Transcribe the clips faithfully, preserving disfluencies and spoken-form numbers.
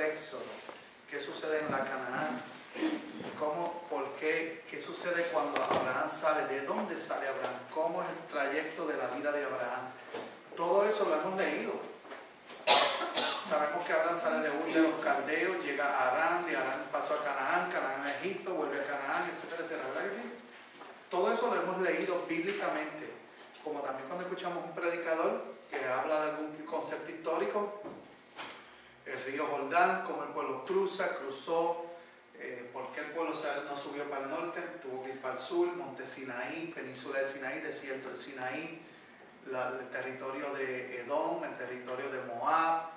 Éxodo, qué sucede en la Canaán, cómo, por qué, qué sucede cuando Abraham sale, de dónde sale Abraham, cómo es el trayecto de la vida de Abraham. Todo eso lo hemos leído. Sabemos que Abraham sale de Ur de los Caldeos, llega a Harán, de Harán pasó a Canaán, Canaán a Egipto, vuelve a Canaán, etcétera, etcétera, ¿verdad que sí? Todo eso lo hemos leído bíblicamente, como también cuando escuchamos un predicador que habla de algún concepto histórico, el río Jordán, cómo el pueblo cruza, cruzó, eh, por qué el pueblo no subió para el norte, tuvo que ir para el sur, monte Sinaí, península de Sinaí, desierto de Sinaí, la, el territorio de Edom, el territorio de Moab,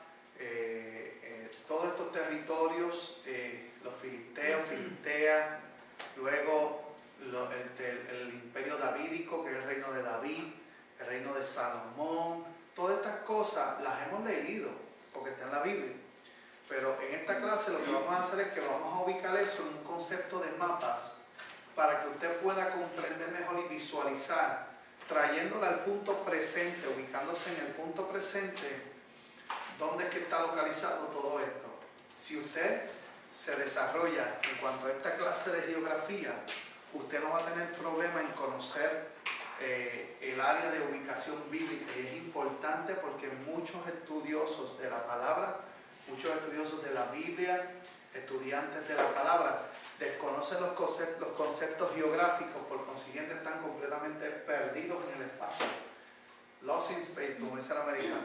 eh, eh, todos estos territorios, eh, los filisteos, Filistea, luego lo, el, el imperio davídico, que es el reino de David, el reino de Salomón, todas estas cosas las hemos leído, porque está en la Biblia. Pero en esta clase lo que vamos a hacer es que vamos a ubicar eso en un concepto de mapas para que usted pueda comprender mejor y visualizar, trayéndolo al punto presente, ubicándose en el punto presente, dónde es que está localizado todo esto. Si usted se desarrolla en cuanto a esta clase de geografía, usted no va a tener problema en conocer eh, el área de ubicación bíblica, y es importante porque muchos estudiosos de la palabra, muchos estudiosos de la Biblia, estudiantes de la palabra, desconocen los conceptos, los conceptos geográficos, por consiguiente están completamente perdidos en el espacio. Lost in space, como dice el americano.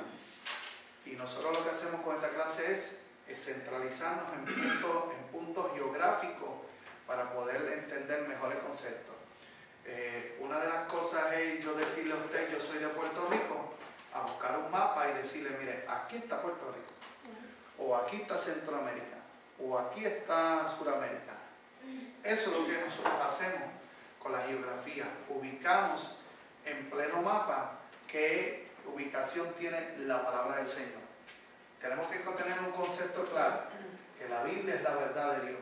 Y nosotros lo que hacemos con esta clase es, es centralizarnos en puntos, en puntos geográficos para poder entender mejor el concepto. Eh, una de las cosas es yo decirle a usted, yo soy de Puerto Rico, a buscar un mapa y decirle, mire, aquí está Puerto Rico, o aquí está Centroamérica, o aquí está Suramérica. Eso es lo que nosotros hacemos con la geografía. Ubicamos en pleno mapa qué ubicación tiene la palabra del Señor. Tenemos que tener un concepto claro, que la Biblia es la verdad de Dios.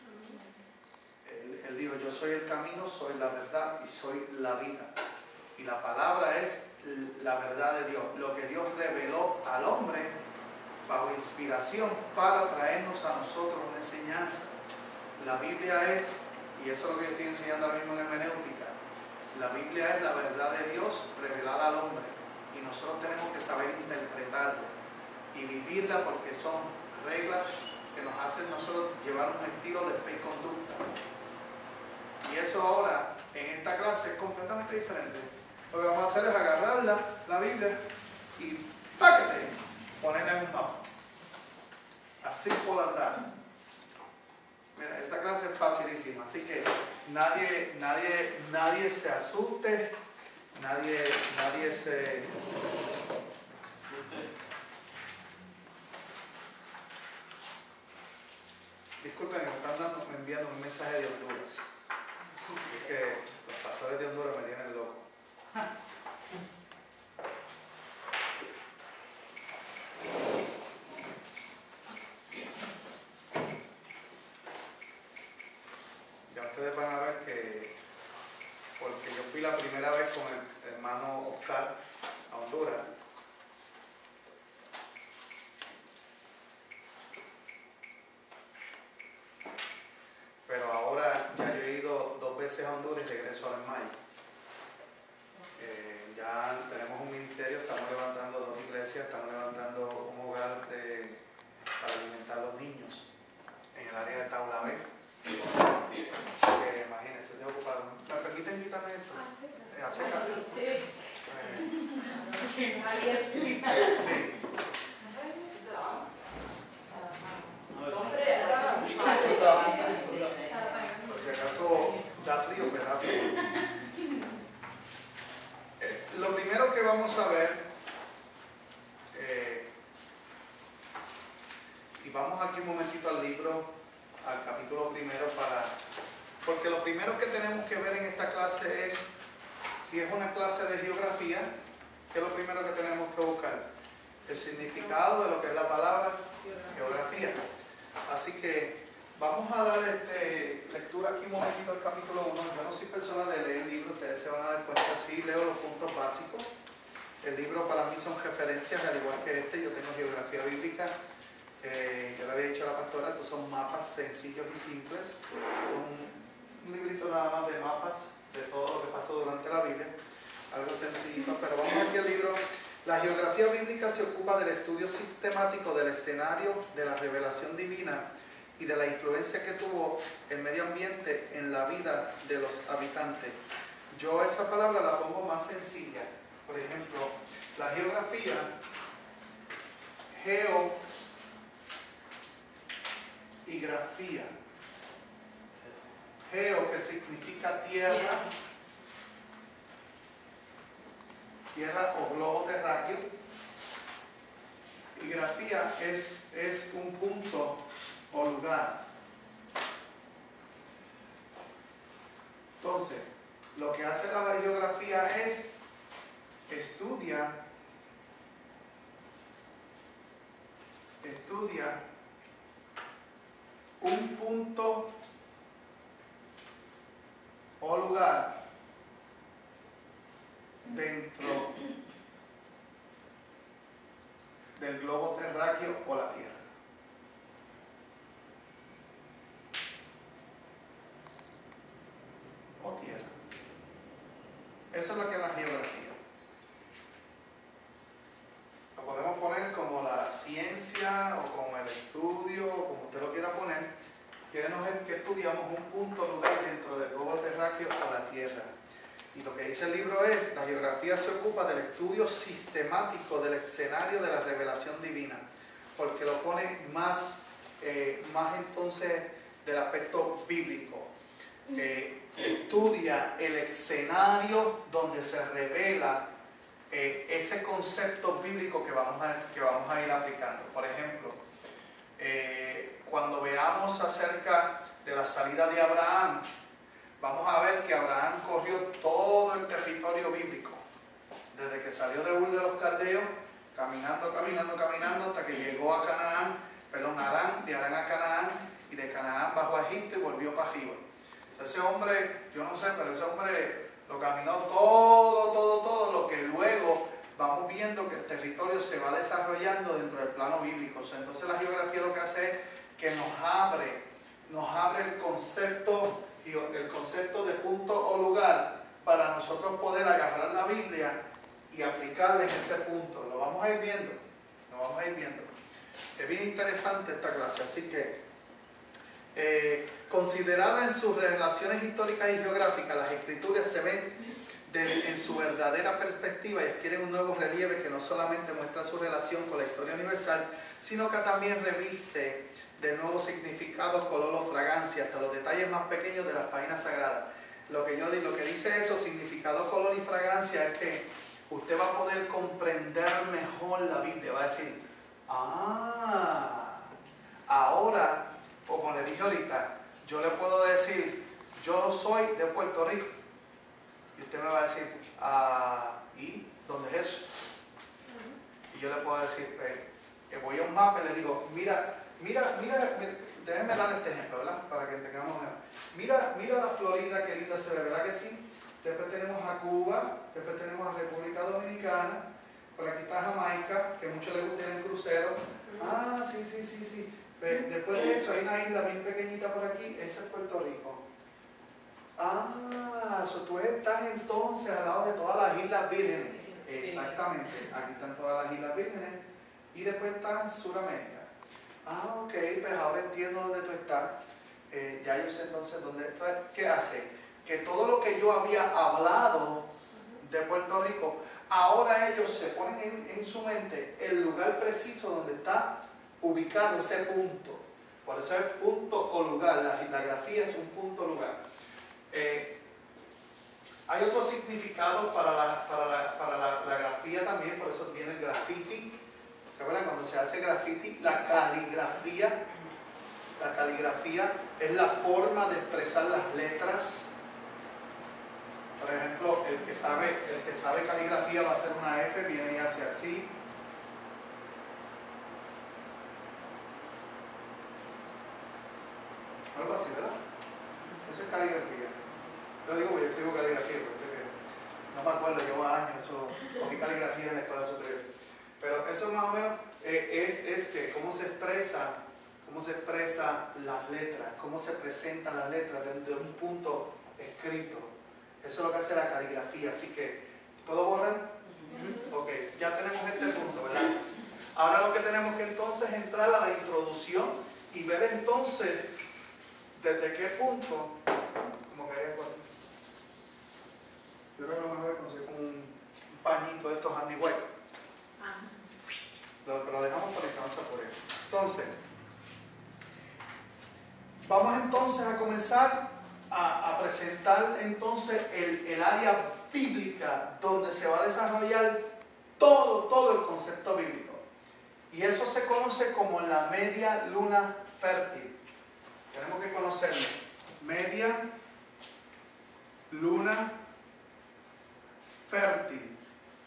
Él, él dijo, yo soy el camino, soy la verdad y soy la vida. Y la palabra es la verdad de Dios, lo que Dios reveló al hombre bajo inspiración para traernos a nosotros una enseñanza. La Biblia es, y eso es lo que yo estoy enseñando ahora mismo en hermenéutica, la Biblia es la verdad de Dios revelada al hombre, y nosotros tenemos que saber interpretarla y vivirla, porque son reglas que nos hacen nosotros llevar un estilo de fe y conducta. Y eso ahora en esta clase es completamente diferente. Lo que vamos a hacer es agarrarla, la Biblia, y ¡páquete! Ponerla en un mapa. As simple as that. Mira, esta clase es facilísima, así que nadie, nadie, nadie se asuste, nadie, nadie se... Disculpen, me están dando, me enviando un mensaje de Honduras. Es que los pastores de Honduras me tienen loco. Ya ustedes van a ver que, porque yo fui la primera vez con el hermano Oscar a Honduras. Pero ahora ya yo he ido dos veces a Honduras y regreso ahora en mayo. Eh, ya tenemos un ministerio, estamos levantando dos iglesias, estamos levantando un hogar de, para alimentar a los niños en el área de Taulabé. Así que imagínense, estoy ocupado. ¿Me permiten quitarme esto? Eh, ¿Hace caso? Sí. Eh, sí. Por si acaso da frío, pues da frío. Eh, lo primero que vamos a ver, eh, y vamos aquí un momentito al libro, al capítulo primero, para, porque lo primero que tenemos que ver en esta clase es, si es una clase de geografía, ¿qué es lo primero que tenemos que buscar? El significado de lo que es la palabra geografía. Así que vamos a dar este, lectura aquí un momentito al capítulo uno. Yo no soy persona de leer el libro, ustedes se van a dar cuenta, sí leo los puntos básicos. El libro para mí son referencias, al igual que este. Yo tengo geografía bíblica, que yo le había dicho a la pastora. Estos son mapas sencillos y simples. Un, un librito nada más de mapas de todo lo que pasó durante la Biblia. Algo sencillito, pero vamos aquí al libro. La geografía bíblica se ocupa del estudio sistemático del escenario de la revelación divina y de la influencia que tuvo el medio ambiente en la vida de los habitantes. Yo esa palabra la pongo más sencilla. Por ejemplo, la geografía, geo y grafía. Geo, que significa tierra, tierra o globo terráqueo, y grafía es, es un punto o lugar. Entonces, lo que hace la geografía es estudia, estudia un punto o lugar dentro del globo terráqueo o la Tierra. O Tierra. Eso es lo que es la geografía. Lo podemos poner como la ciencia o como el estudio, o como usted lo quiera poner, que es que estudiamos un punto o lugar dentro del globo terráqueo o la Tierra. Y lo que dice el libro es, la geografía se ocupa del estudio sistemático del escenario de la revelación divina, porque lo pone más, eh, más entonces del aspecto bíblico. Eh, estudia el escenario donde se revela eh, ese concepto bíblico que vamos a, que vamos a ir aplicando. Por ejemplo, eh, cuando veamos acerca de la salida de Abraham, vamos a ver que Abraham corrió todo el territorio bíblico, desde que salió de Ur de los Caldeos, caminando, caminando, caminando, hasta que llegó a Canaán, perdón, a Arán, de Arán a Canaán, y de Canaán bajó a Egipto y volvió para arriba. O sea, ese hombre, yo no sé, pero ese hombre lo caminó todo, todo, todo, lo que luego vamos viendo que el territorio se va desarrollando dentro del plano bíblico. O sea, entonces la geografía lo que hace es que nos abre, nos abre el concepto el concepto de punto o lugar para nosotros poder agarrar la Biblia y aplicarla en ese punto. Lo vamos a ir viendo, lo vamos a ir viendo. Es bien interesante esta clase, así que eh, considerada en sus relaciones históricas y geográficas, las escrituras se ven de, en su verdadera perspectiva y adquieren un nuevo relieve que no solamente muestra su relación con la historia universal, sino que también reviste de nuevo significado, color o fragancia, hasta los detalles más pequeños de las páginas sagradas. Lo que yo digo, lo que dice eso, significado, color y fragancia, es que usted va a poder comprender mejor la Biblia. Va a decir, ah, ahora, como le dije ahorita, yo le puedo decir, yo soy de Puerto Rico. Y usted me va a decir, ah, ¿y dónde es eso? Y yo le puedo decir, eh, voy a un mapa y le digo, mira, Mira, mira, déjenme dar este ejemplo, ¿verdad? Para que tengamos una. Mira, mira la Florida, qué linda se ve, ¿verdad que sí? Después tenemos a Cuba, después tenemos a República Dominicana, por aquí está Jamaica, que muchos les gusta ir en crucero. Ah, sí, sí, sí, sí. Después de eso hay una isla bien pequeñita por aquí, esa es Puerto Rico. Ah, so tú estás entonces al lado de todas las Islas Vírgenes. Sí. Exactamente, aquí están todas las Islas Vírgenes y después está Sudamérica. Ah, ok, pues ahora entiendo dónde tú estás. Eh, ya yo sé entonces dónde estás. ¿Qué hace? Que todo lo que yo había hablado de Puerto Rico, ahora ellos se ponen en, en su mente el lugar preciso donde está ubicado ese punto. Por eso es punto o lugar. La, la grafía es un punto o lugar. Eh, hay otro significado para, la, para, la, para la, la grafía también, por eso viene el graffiti. ¿Se acuerdan? Cuando se hace graffiti, la caligrafía, la caligrafía es la forma de expresar las letras. Por ejemplo, el que sabe, el que sabe caligrafía va a hacer una F, viene y hace así. Algo así, ¿verdad? Eso es caligrafía. Yo digo, yo escribo caligrafía, porque sé que no me acuerdo, llevo años, eso, cogí caligrafía en la escuela superior. Pero eso más o menos eh, es este, cómo se expresa, cómo se expresan las letras, cómo se presentan las letras desde un punto escrito. Eso es lo que hace la caligrafía. Así que, ¿puedo borrar? Ok, ya tenemos este punto, ¿verdad? Ahora lo que tenemos que entonces es entrar a la introducción y ver entonces desde qué punto, como que hay algo aquí. Yo creo que lo mejor es conseguir como un, un pañito de estos Andy White. Lo, lo dejamos por ahí, vamos a por él. Entonces, vamos entonces a comenzar a, a presentar entonces el, el área bíblica donde se va a desarrollar todo, todo el concepto bíblico. Y eso se conoce como la media luna fértil. Tenemos que conocerlo. Media luna fértil.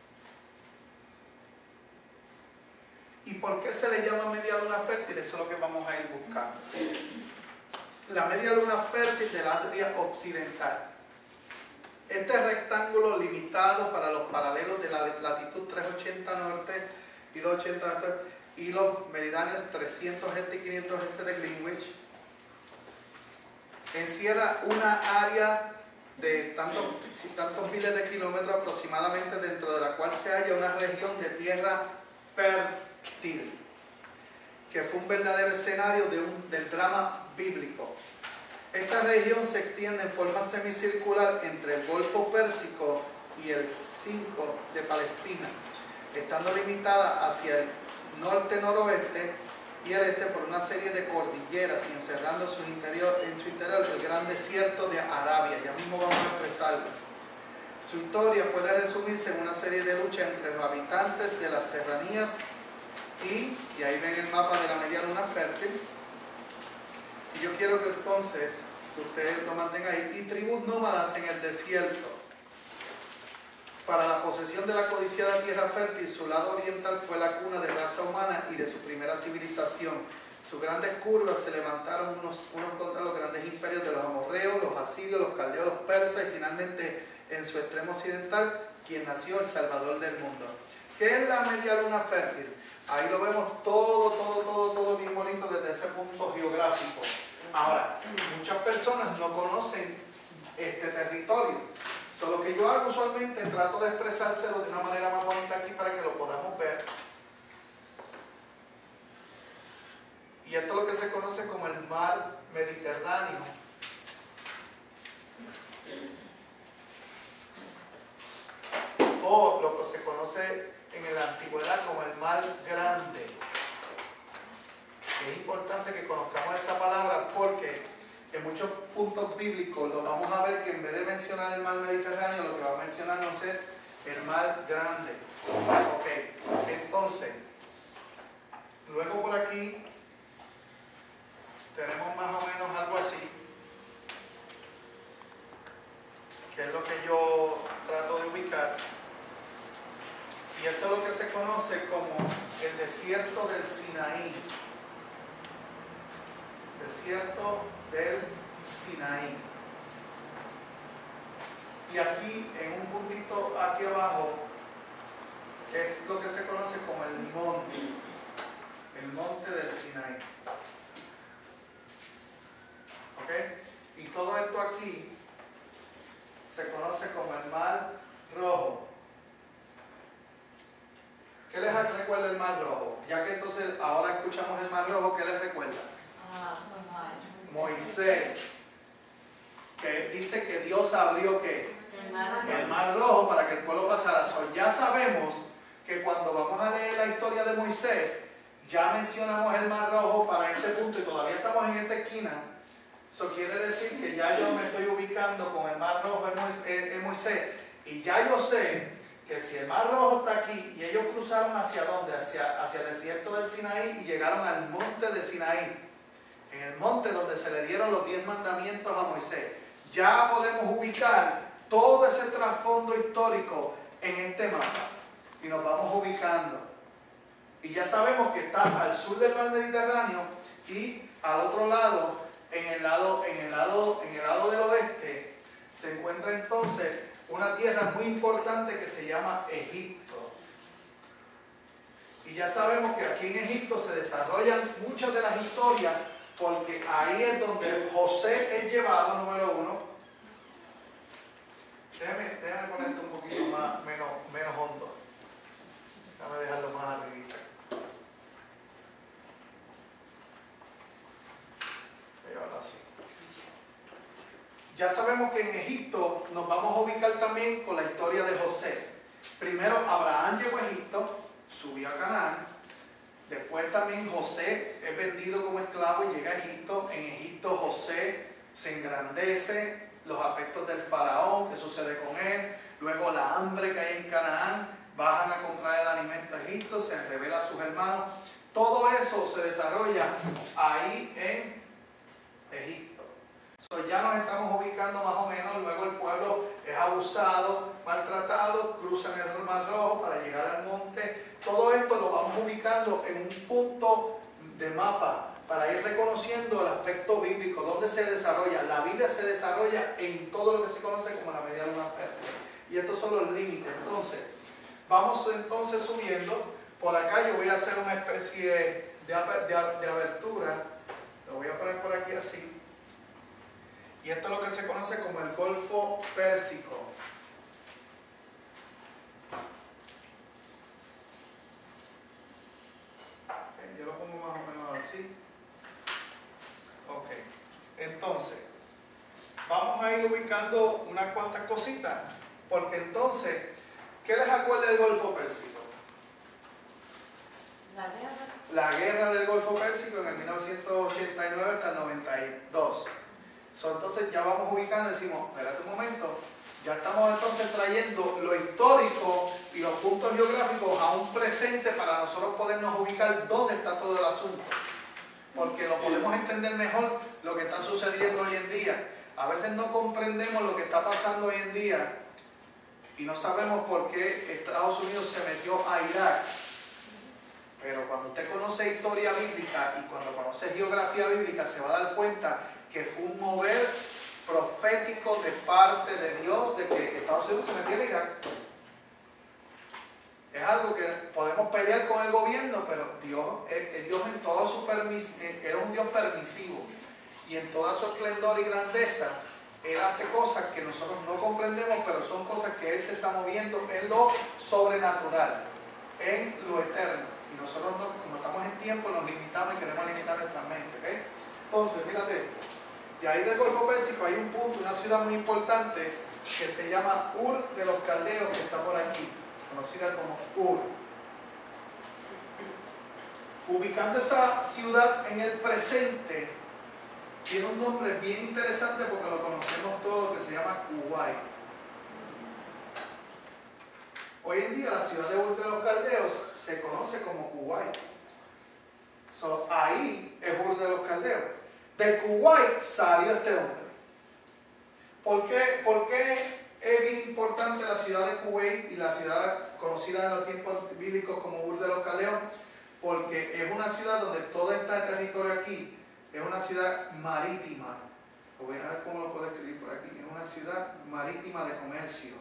¿Y por qué se le llama media luna fértil? Eso es lo que vamos a ir buscando. La media luna fértil del área occidental. Este rectángulo limitado para los paralelos de la latitud trescientos ochenta norte y doscientos ochenta este y los meridianos trescientos este y quinientos este de Greenwich, encierra una área de tantos, tantos miles de kilómetros aproximadamente, dentro de la cual se halla una región de tierra fértil, que fue un verdadero escenario de un, del drama bíblico. Esta región se extiende en forma semicircular entre el Golfo Pérsico y el Cinco de Palestina, estando limitada hacia el norte-noroeste y el este por una serie de cordilleras y encerrando su interior, en su interior el gran desierto de Arabia. Ya mismo vamos a expresarlo. Su historia puede resumirse en una serie de luchas entre los habitantes de las serranías y, y ahí ven el mapa de la media luna fértil. Y yo quiero que entonces ustedes lo mantengan ahí. Y tribus nómadas en el desierto. Para la posesión de la codiciada tierra fértil, su lado oriental fue la cuna de raza humana y de su primera civilización. Sus grandes curvas se levantaron unos, unos contra los grandes imperios de los amorreos, los asirios, los caldeos, los persas y finalmente en su extremo occidental, quien nació el Salvador del mundo. ¿Qué es la media luna fértil? Ahí lo vemos todo, todo, todo, todo bien bonito desde ese punto geográfico. Ahora, muchas personas no conocen este territorio. So, lo que yo hago usualmente, trato de expresárselo de una manera más bonita aquí para que lo podamos ver. Y esto es lo que se conoce como el mar Mediterráneo. O lo que se conoce en la antigüedad como el mar grande. Es importante que conozcamos esa palabra porque en muchos puntos bíblicos lo vamos a ver que en vez de mencionar el mar Mediterráneo, lo que va a mencionarnos es el mar grande. Ok, entonces, luego por aquí tenemos más o menos algo así, que es lo que yo trato de ubicar. Y esto es lo que se conoce como el desierto del Sinaí. Desierto del Sinaí. Y aquí, en un puntito aquí abajo, es lo que se conoce como el monte. El monte del Sinaí. ¿Ok? Y todo esto aquí se conoce como el Mar Rojo. ¿Qué les recuerda el Mar Rojo? Ya que entonces ahora escuchamos el Mar Rojo, ¿qué les recuerda? Moisés, que dice que Dios abrió ¿qué? El mar, el mar Rojo para que el pueblo pasara. So, ya sabemos que cuando vamos a leer la historia de Moisés, ya mencionamos el Mar Rojo para este punto y todavía estamos en esta esquina. Eso quiere decir que ya yo me estoy ubicando con el Mar Rojo en Moisés y ya yo sé que si el Mar Rojo está aquí y ellos cruzaron hacia dónde, hacia, hacia el desierto del Sinaí y llegaron al monte de Sinaí, en el monte donde se le dieron los diez mandamientos a Moisés, ya podemos ubicar todo ese trasfondo histórico en este mapa y nos vamos ubicando y ya sabemos que está al sur del mar Mediterráneo y al otro lado, en el lado, en el lado, en el lado del oeste, se encuentra entonces una tierra muy importante que se llama Egipto. Y ya sabemos que aquí en Egipto se desarrollan muchas de las historias porque ahí es donde José es llevado, número uno. Déjame, déjame poner esto un poquito más, menos, menos hondo. Déjame dejarlo más arribita. Y ahora sí. Ya sabemos que en Egipto nos vamos a ubicar también con la historia de José. Primero Abraham llegó a Egipto, subió a Canaán. Después también José es vendido como esclavo y llega a Egipto. En Egipto José se engrandece, los aspectos del faraón, que sucede con él. Luego la hambre que hay en Canaán, bajan a comprar el alimento a Egipto, se revela a sus hermanos. Todo eso se desarrolla ahí en Egipto. So, ya nos estamos ubicando más o menos. Luego el pueblo es abusado, maltratado, cruzan el Mar Rojo para llegar al monte. Todo esto lo vamos ubicando en un punto de mapa para ir reconociendo el aspecto bíblico, donde se desarrolla. La Biblia se desarrolla en todo lo que se conoce como la media luna fértil. Y estos son los límites. Entonces, vamos entonces subiendo. Por acá yo voy a hacer una especie de, de, de abertura. Lo voy a poner por aquí así. Y esto es lo que se conoce como el Golfo Pérsico. Okay, yo lo pongo más o menos así. Ok, entonces, vamos a ir ubicando unas cuantas cositas. Porque entonces, ¿qué les acuerda del Golfo Pérsico? La guerra. La guerra del Golfo Pérsico en el mil novecientos ochenta y nueve hasta el noventa y dos. So, entonces ya vamos ubicando y decimos, espérate un momento, ya estamos entonces trayendo lo histórico y los puntos geográficos a un presente para nosotros podernos ubicar dónde está todo el asunto. Porque lo podemos entender mejor lo que está sucediendo hoy en día. A veces no comprendemos lo que está pasando hoy en día y no sabemos por qué Estados Unidos se metió a Irak. Pero cuando usted conoce historia bíblica y cuando conoce geografía bíblica se va a dar cuenta que fue un mover profético de parte de Dios de que Estados Unidos se metiera a Irak. Es algo que podemos pelear con el gobierno, pero Dios, el, el Dios en todo su permis, era un Dios permisivo y en toda su esplendor y grandeza Él hace cosas que nosotros no comprendemos, pero son cosas que Él se está moviendo en lo sobrenatural, en lo eterno. Y nosotros, no, como estamos en tiempo, nos limitamos y queremos limitar nuestra mente. ¿Okay? Entonces, fíjate, de ahí del Golfo Pérsico hay un punto, una ciudad muy importante que se llama Ur de los Caldeos, que está por aquí, conocida como Ur. Ubicando esa ciudad en el presente, tiene un nombre bien interesante porque lo conocemos todos, que se llama Kuwait. Hoy en día la ciudad de Ur de los Caldeos se conoce como Kuwait. So, ahí es Ur de los Caldeos. De Kuwait salió este hombre. ¿Por qué, ¿Por qué es bien importante la ciudad de Kuwait y la ciudad conocida en los tiempos bíblicos como Ur de los Caldeos? Porque es una ciudad donde todo este territorio aquí es una ciudad marítima. Voy a ver cómo lo puedo escribir por aquí. Es una ciudad marítima de comercio.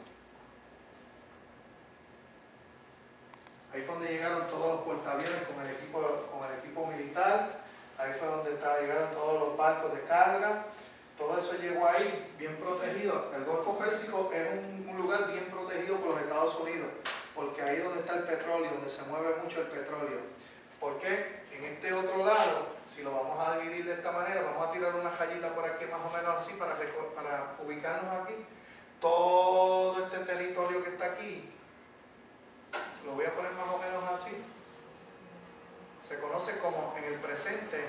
Ahí fue donde llegaron todos los portaaviones con el equipo, con el equipo militar. Ahí fue donde estaba, llegaron todos los barcos de carga. Todo eso llegó ahí, bien protegido. El Golfo Pérsico es un, un lugar bien protegido por los Estados Unidos, porque ahí es donde está el petróleo, donde se mueve mucho el petróleo. ¿Por qué? En este otro lado, si lo vamos a dividir de esta manera, vamos a tirar una rayita por aquí más o menos así para, para ubicarnos aquí. Todo este territorio que está aquí, lo voy a poner más o menos así. Se conoce como en el presente.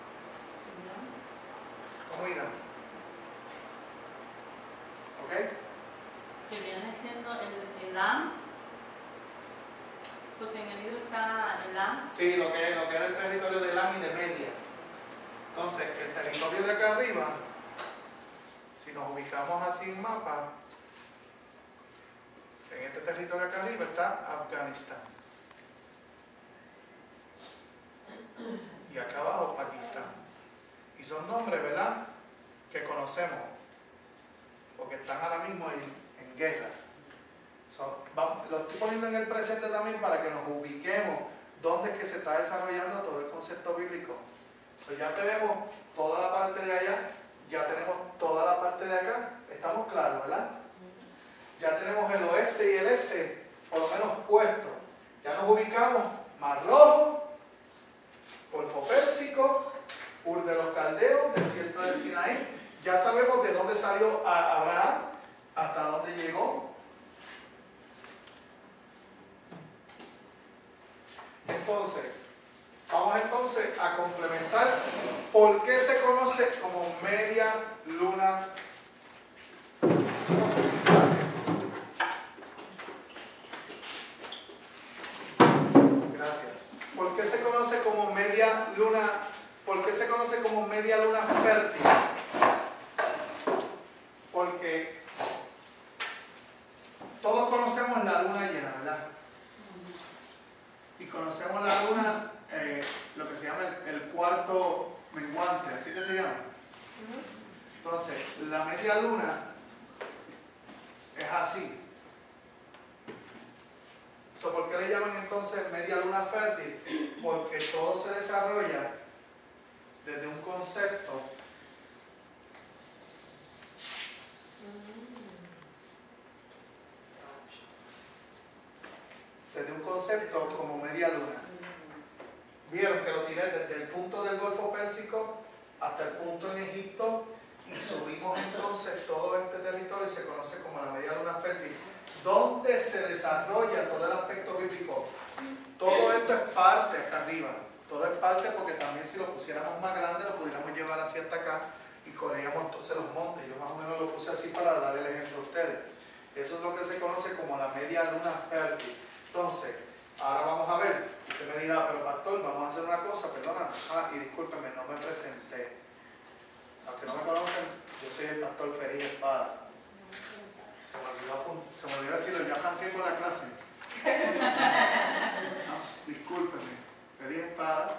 ¿Cómo irán? ¿Ok? Que viene siendo el Elam, porque en el libro está Elam. Sí, lo que, lo que era el territorio de Elam y de Media. Entonces, el territorio de acá arriba, si nos ubicamos así en mapa, en este territorio acá arriba está Afganistán. Y acá abajo Pakistán. Y son nombres, ¿verdad?, que conocemos, porque están ahora mismo en, en guerra. So, vamos, lo estoy poniendo en el presente también para que nos ubiquemos ¿dónde es que se está desarrollando todo el concepto bíblico? Pues ya tenemos toda la parte de allá, ya tenemos toda la parte de acá, estamos claros, ¿verdad? Ya tenemos el oeste y el este, por lo menos puestos. Ya nos ubicamos, Mar Rojo, Golfo Pérsico, Ur de los Caldeos, desierto del Sinaí. Ya sabemos de dónde salió Abraham, hasta dónde llegó. Entonces, vamos entonces a complementar por qué se conoce como media luna. Gracias. Gracias. ¿Por qué se conoce como media luna? ¿Por qué se conoce como media luna fértil? Porque todos conocemos la luna llena, ¿verdad? Y conocemos la luna, eh, lo que se llama el, el cuarto menguante, así que se llama. Entonces, la media luna es así. So, ¿por qué le llaman entonces media luna fértil? Porque todo se desarrolla desde un concepto desde un concepto como media luna. Vieron que lo tiré desde el punto del Golfo Pérsico hasta el punto en Egipto y subimos entonces todo este territorio y se conoce como la media luna fértil, donde se desarrolla todo el aspecto bíblico. Todo esto es parte acá arriba, todo es parte porque también si lo pusiéramos más grande lo pudiéramos llevar hacia hasta acá y corríamos entonces los montes. Yo más o menos lo puse así para dar el ejemplo a ustedes. Eso es lo que se conoce como la media luna fértil. Entonces, ahora vamos a ver, usted me dirá, pero pastor, vamos a hacer una cosa, perdona, ah, y discúlpeme, no me presenté. Aunque no me conocen, yo soy el pastor Félix Espada. Se me olvidó, se me olvidó decirlo, ya arranqué con la clase. No, discúlpeme, Félix Espada.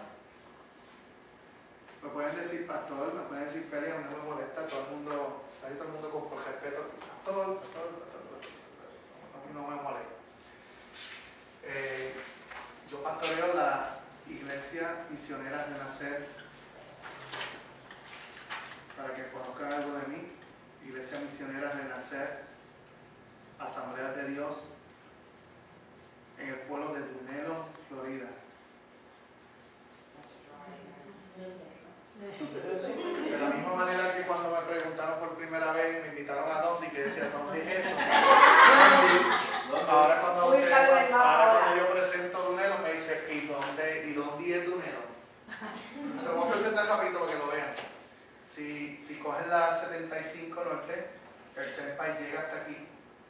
Me pueden decir pastor, me pueden decir Félix, a mí no me molesta, todo el mundo, casi todo el mundo con por respeto, pastor, pastor, pastor, pastor, a mí no me molesta. Eh, yo pastoreo la Iglesia Misionera Renacer, para que conozcan algo de mí. Iglesia Misionera Renacer, Asamblea de Dios, en el pueblo de Dunelo, Florida. De la misma manera que cuando me preguntaron por primera vez, me invitaron a Dondi, que decía, ¿dónde es eso? Ahora cuando, usted, ahora cuando yo presento Dunelo, me dice, ¿y dónde, ¿y dónde es Dunelo? Se lo voy a presentar rapidito para que lo vean. Si, si cogen la setenta y cinco norte, el Turnpike llega hasta aquí.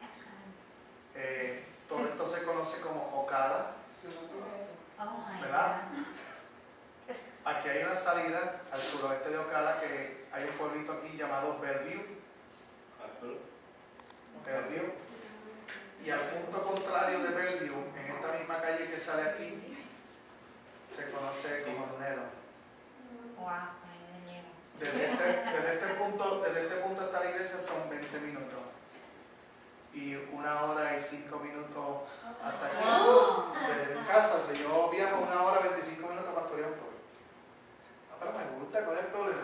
Eh, todo esto se conoce como Ocala, ¿verdad? Aquí hay una salida al suroeste de Ocala, que hay un pueblito aquí llamado Bellevue. Bellevue. Y al punto contrario de Bellevue, en esta misma calle que sale aquí, se conoce como Dunelo. Desde este, desde, este punto, desde este punto hasta la iglesia son veinte minutos. Y una hora y cinco minutos hasta aquí. Desde mi casa, o sea, yo viajo una hora y veinticinco minutos para pastorear un pueblo. Ah, pero me gusta, ¿cuál es el problema?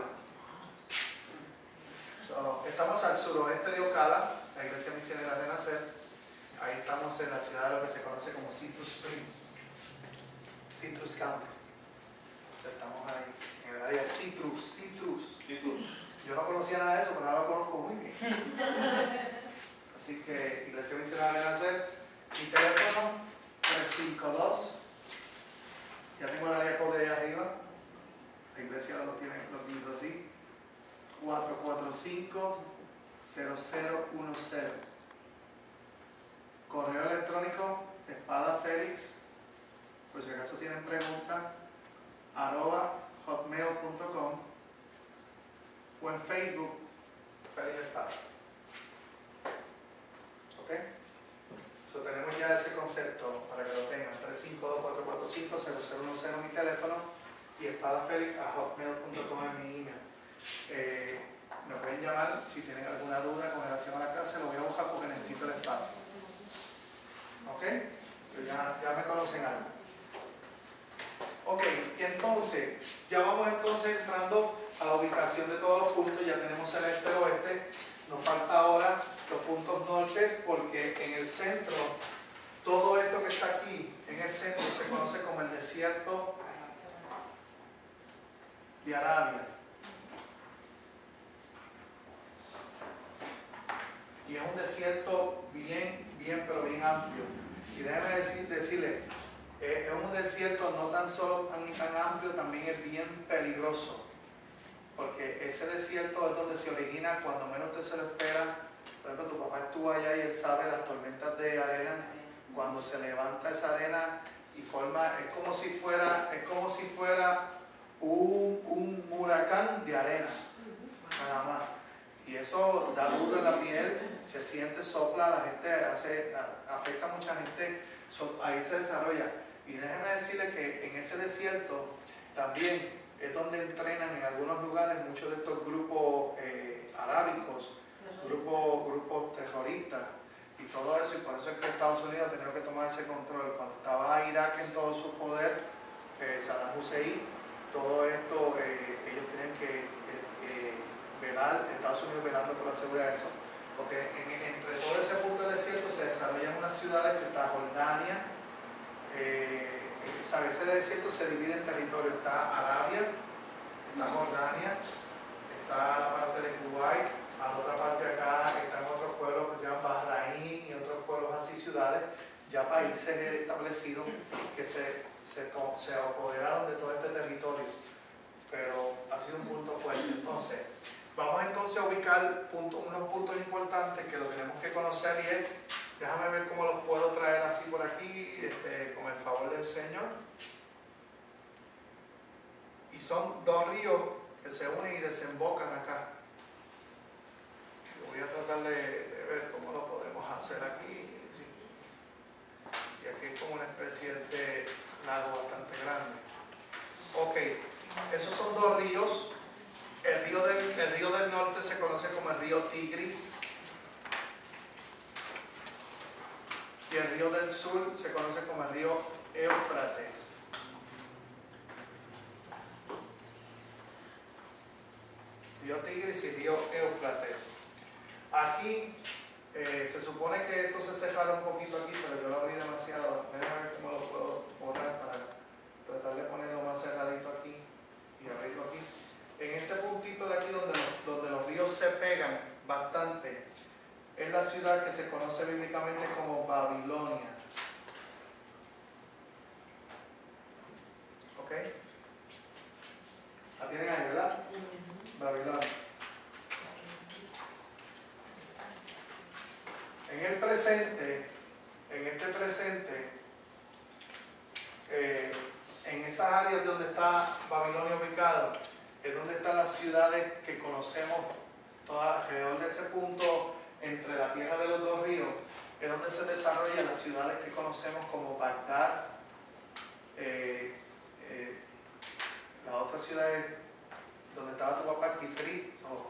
So, estamos al suroeste de Ocala, la Iglesia Misionera Renacer. Ahí estamos en la ciudad de lo que se conoce como Citrus Springs, Citrus County. O sea, estamos ahí, en el área de Citrus, Citrus. Citrus. Yo no conocía nada de eso, pero ahora lo conozco muy bien. Así que, Iglesia Misionera Renacer, mi teléfono tres cinco dos, ya tengo el área code ahí arriba, la iglesia lo tiene los libros así, cuatro cuatro cinco, cero cero uno cero. Correo electrónico, espadafélix, por si acaso tienen preguntas, arroba hotmail punto com, o en Facebook, Félix Espada. ¿Ok? So, tenemos ya ese concepto para que lo tengan. tres cinco dos, cuatro cuatro cinco, cero cero uno cero mi teléfono y espadafélix a hotmail punto com es mi email. Eh, me pueden llamar si tienen alguna duda con relación a la clase, lo voy a buscar porque necesito el espacio. ¿Ok? So, ya, ya me conocen algo. Ok, y entonces, ya vamos entonces entrando a la ubicación de todos los puntos. Ya tenemos el este-oeste. Nos falta ahora los puntos norte, porque en el centro, todo esto que está aquí, en el centro, se conoce como el desierto de Arabia. Y es un desierto bien, bien, pero bien amplio. Y déjeme decir, decirle, eh, es un desierto no tan solo tan, tan amplio, también es bien peligroso. Porque ese desierto es donde se origina cuando menos usted se lo espera. Por ejemplo, tu papá estuvo allá y él sabe las tormentas de arena. Cuando se levanta esa arena y forma, es como si fuera, es como si fuera un, un huracán de arena, nada más. Y eso da duro en la piel, se siente, sopla, la gente hace, afecta a mucha gente, so, ahí se desarrolla. Y déjeme decirle que en ese desierto también es donde entrenan en algunos lugares muchos de estos grupos eh, arábicos, grupos, grupos terroristas y todo eso, y por eso es que Estados Unidos ha tenido que tomar ese control. Cuando estaba Irak en todo su poder, eh, Saddam Hussein, todo esto, eh, ellos tienen que, que, que velar, Estados Unidos velando por la seguridad de eso, porque en, entre todo ese punto del desierto se desarrollan unas ciudades que está Jordania, eh, ¿sabe? Ese desierto se divide en territorios, está Arabia, está Jordania, está la parte de Kuwait, a la otra parte acá están otros pueblos que se llaman Bahrain y otros pueblos así, ciudades, ya países establecidos que se, se, se apoderaron de todo este territorio, pero ha sido un punto fuerte. Entonces, vamos entonces a ubicar punto, unos puntos importantes que lo tenemos que conocer, y es, déjame ver cómo los puedo traer así por aquí, este, con el favor del Señor. Y son dos ríos que se unen y desembocan acá. Voy a tratar de, de ver cómo lo podemos hacer aquí. Sí. Y aquí es como una especie de lago bastante grande. Ok, esos son dos ríos. El río del, el río del norte se conoce como el río Tigris. Y el río del sur se conoce como el río Éufrates. Río Tigris y río Éufrates. Aquí eh, se supone que esto se separa un poquito aquí, pero yo lo abrí demasiado. Déjame ver cómo lo puedo borrar para tratar de ponerlo más cerradito aquí y abrirlo aquí. En este puntito de aquí donde los, donde los ríos se pegan bastante, es la ciudad que se conoce bíblicamente como Babilonia. ¿Ok? ¿La tienen ahí, verdad? Babilonia. En el presente, en este presente, eh, en esas áreas donde está Babilonia ubicado, es donde están las ciudades que conocemos, todas alrededor de ese punto, entre la tierra de los dos ríos, es donde se desarrollan las ciudades que conocemos como Bagdad, eh, eh, las otras ciudades donde estaba tu papá, Tikrit, o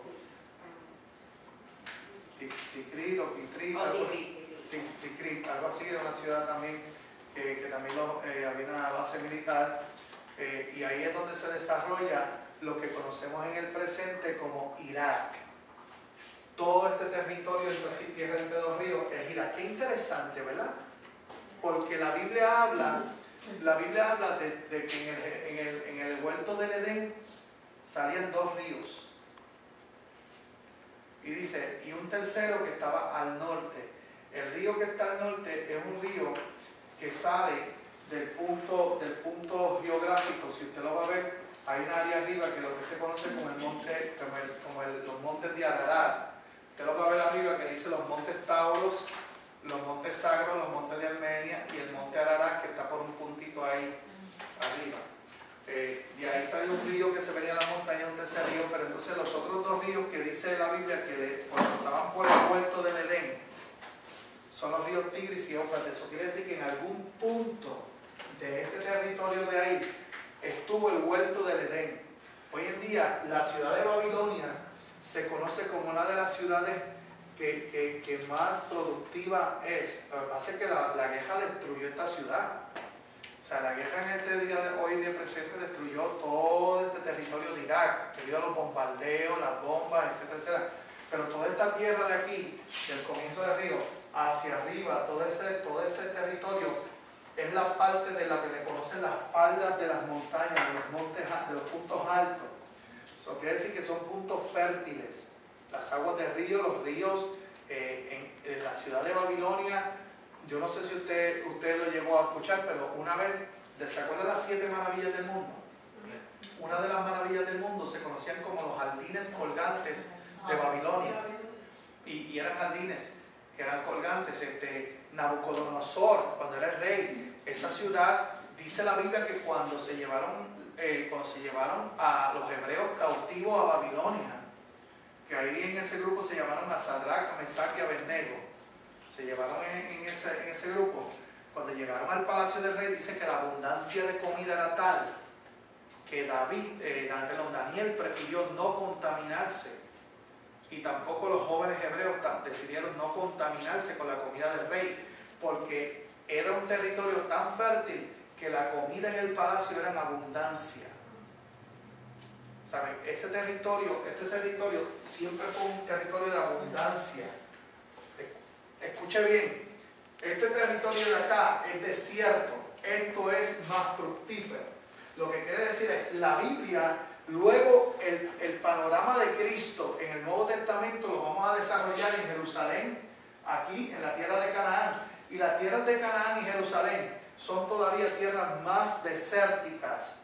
Tikrit o Kitrit, algo, Tikrit, algo así, era una ciudad también que, que también lo, eh, había una base militar, eh, y ahí es donde se desarrolla lo que conocemos en el presente como Irak. Todo este territorio entre tierra entre dos ríos es Irak. Qué interesante, ¿verdad? Porque la Biblia habla, la Biblia habla de, de que en el, en, el, en el huerto del Edén salían dos ríos. Y dice, y un tercero que estaba al norte. El río que está al norte es un río que sale del punto, del punto geográfico. Si usted lo va a ver, hay un área arriba que es lo que se conoce como el monte, como, el, como el, los montes de Ararat. Usted lo va a ver arriba que dice los montes Tauros, los montes Sagros, los montes de Armenia y el monte Ararat, que está por un puntito ahí arriba. Eh, de ahí sale un río que se venía a la montaña, un tercer río, pero entonces los otros dos ríos que dice la Biblia que le, pues, pasaban por el puerto del Edén son los ríos Tigris y Éufrates. Eso quiere decir que en algún punto de este territorio de ahí estuvo el huerto del Edén. Hoy en día la ciudad de Babilonia se conoce como una de las ciudades que, que, que más productiva es. Lo que pasa es que la, la guerra destruyó esta ciudad. O sea, la guerra en este día de hoy, día presente, destruyó todo este territorio de Irak, debido a los bombardeos, las bombas, etcétera, etcétera. Pero toda esta tierra de aquí, del comienzo del río hacia arriba, todo ese, todo ese territorio, es la parte de la que le conocen las faldas de las montañas, de los montes, de los puntos altos. Eso quiere decir que son puntos fértiles. Las aguas del río, los ríos, eh, en, en la ciudad de Babilonia, yo no sé si usted, usted lo llegó a escuchar, pero una vez, ¿se acuerdan de las siete maravillas del mundo? Una de las maravillas del mundo se conocían como los jardines colgantes de Babilonia. Y, y eran jardines que eran colgantes. Este, Nabucodonosor, cuando era el rey, esa ciudad, dice la Biblia que cuando se llevaron, eh, cuando se llevaron a los hebreos cautivos a Babilonia, que ahí en ese grupo se llamaron a Sadrach, a Mesach y a Abednego, se llevaron en, en, ese, en ese grupo. Cuando llegaron al palacio del rey, dice que la abundancia de comida era tal que David, eh, perdón, Daniel prefirió no contaminarse, y tampoco los jóvenes hebreos decidieron no contaminarse con la comida del rey, porque era un territorio tan fértil que la comida en el palacio era en abundancia. ¿Saben? Ese territorio, este territorio siempre fue un territorio de abundancia. Escuche bien, este territorio de acá es desierto, esto es más fructífero. Lo que quiere decir es, la Biblia, luego el, el panorama de Cristo en el Nuevo Testamento lo vamos a desarrollar en Jerusalén, aquí en la tierra de Canaán. Y las tierras de Canaán y Jerusalén son todavía tierras más desérticas.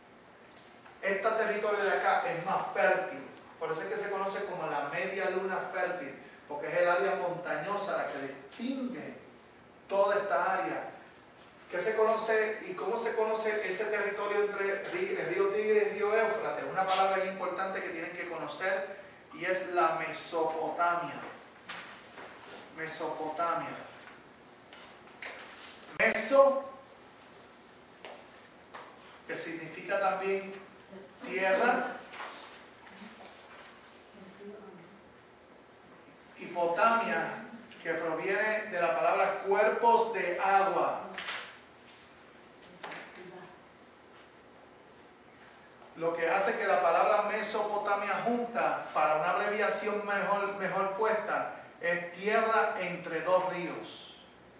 Este territorio de acá es más fértil, por eso es que se conoce como la media luna fértil, porque es el área montañosa la que distingue toda esta área. ¿Qué se conoce y cómo se conoce ese territorio entre el río Tigre y el río Éufrates? Una palabra bien importante que tienen que conocer, y es la Mesopotamia. Mesopotamia. Meso, que significa también tierra, y Potamia, que proviene de la palabra cuerpos de agua. Lo que hace que la palabra Mesopotamia junta, para una abreviación mejor, mejor puesta, es tierra entre dos ríos,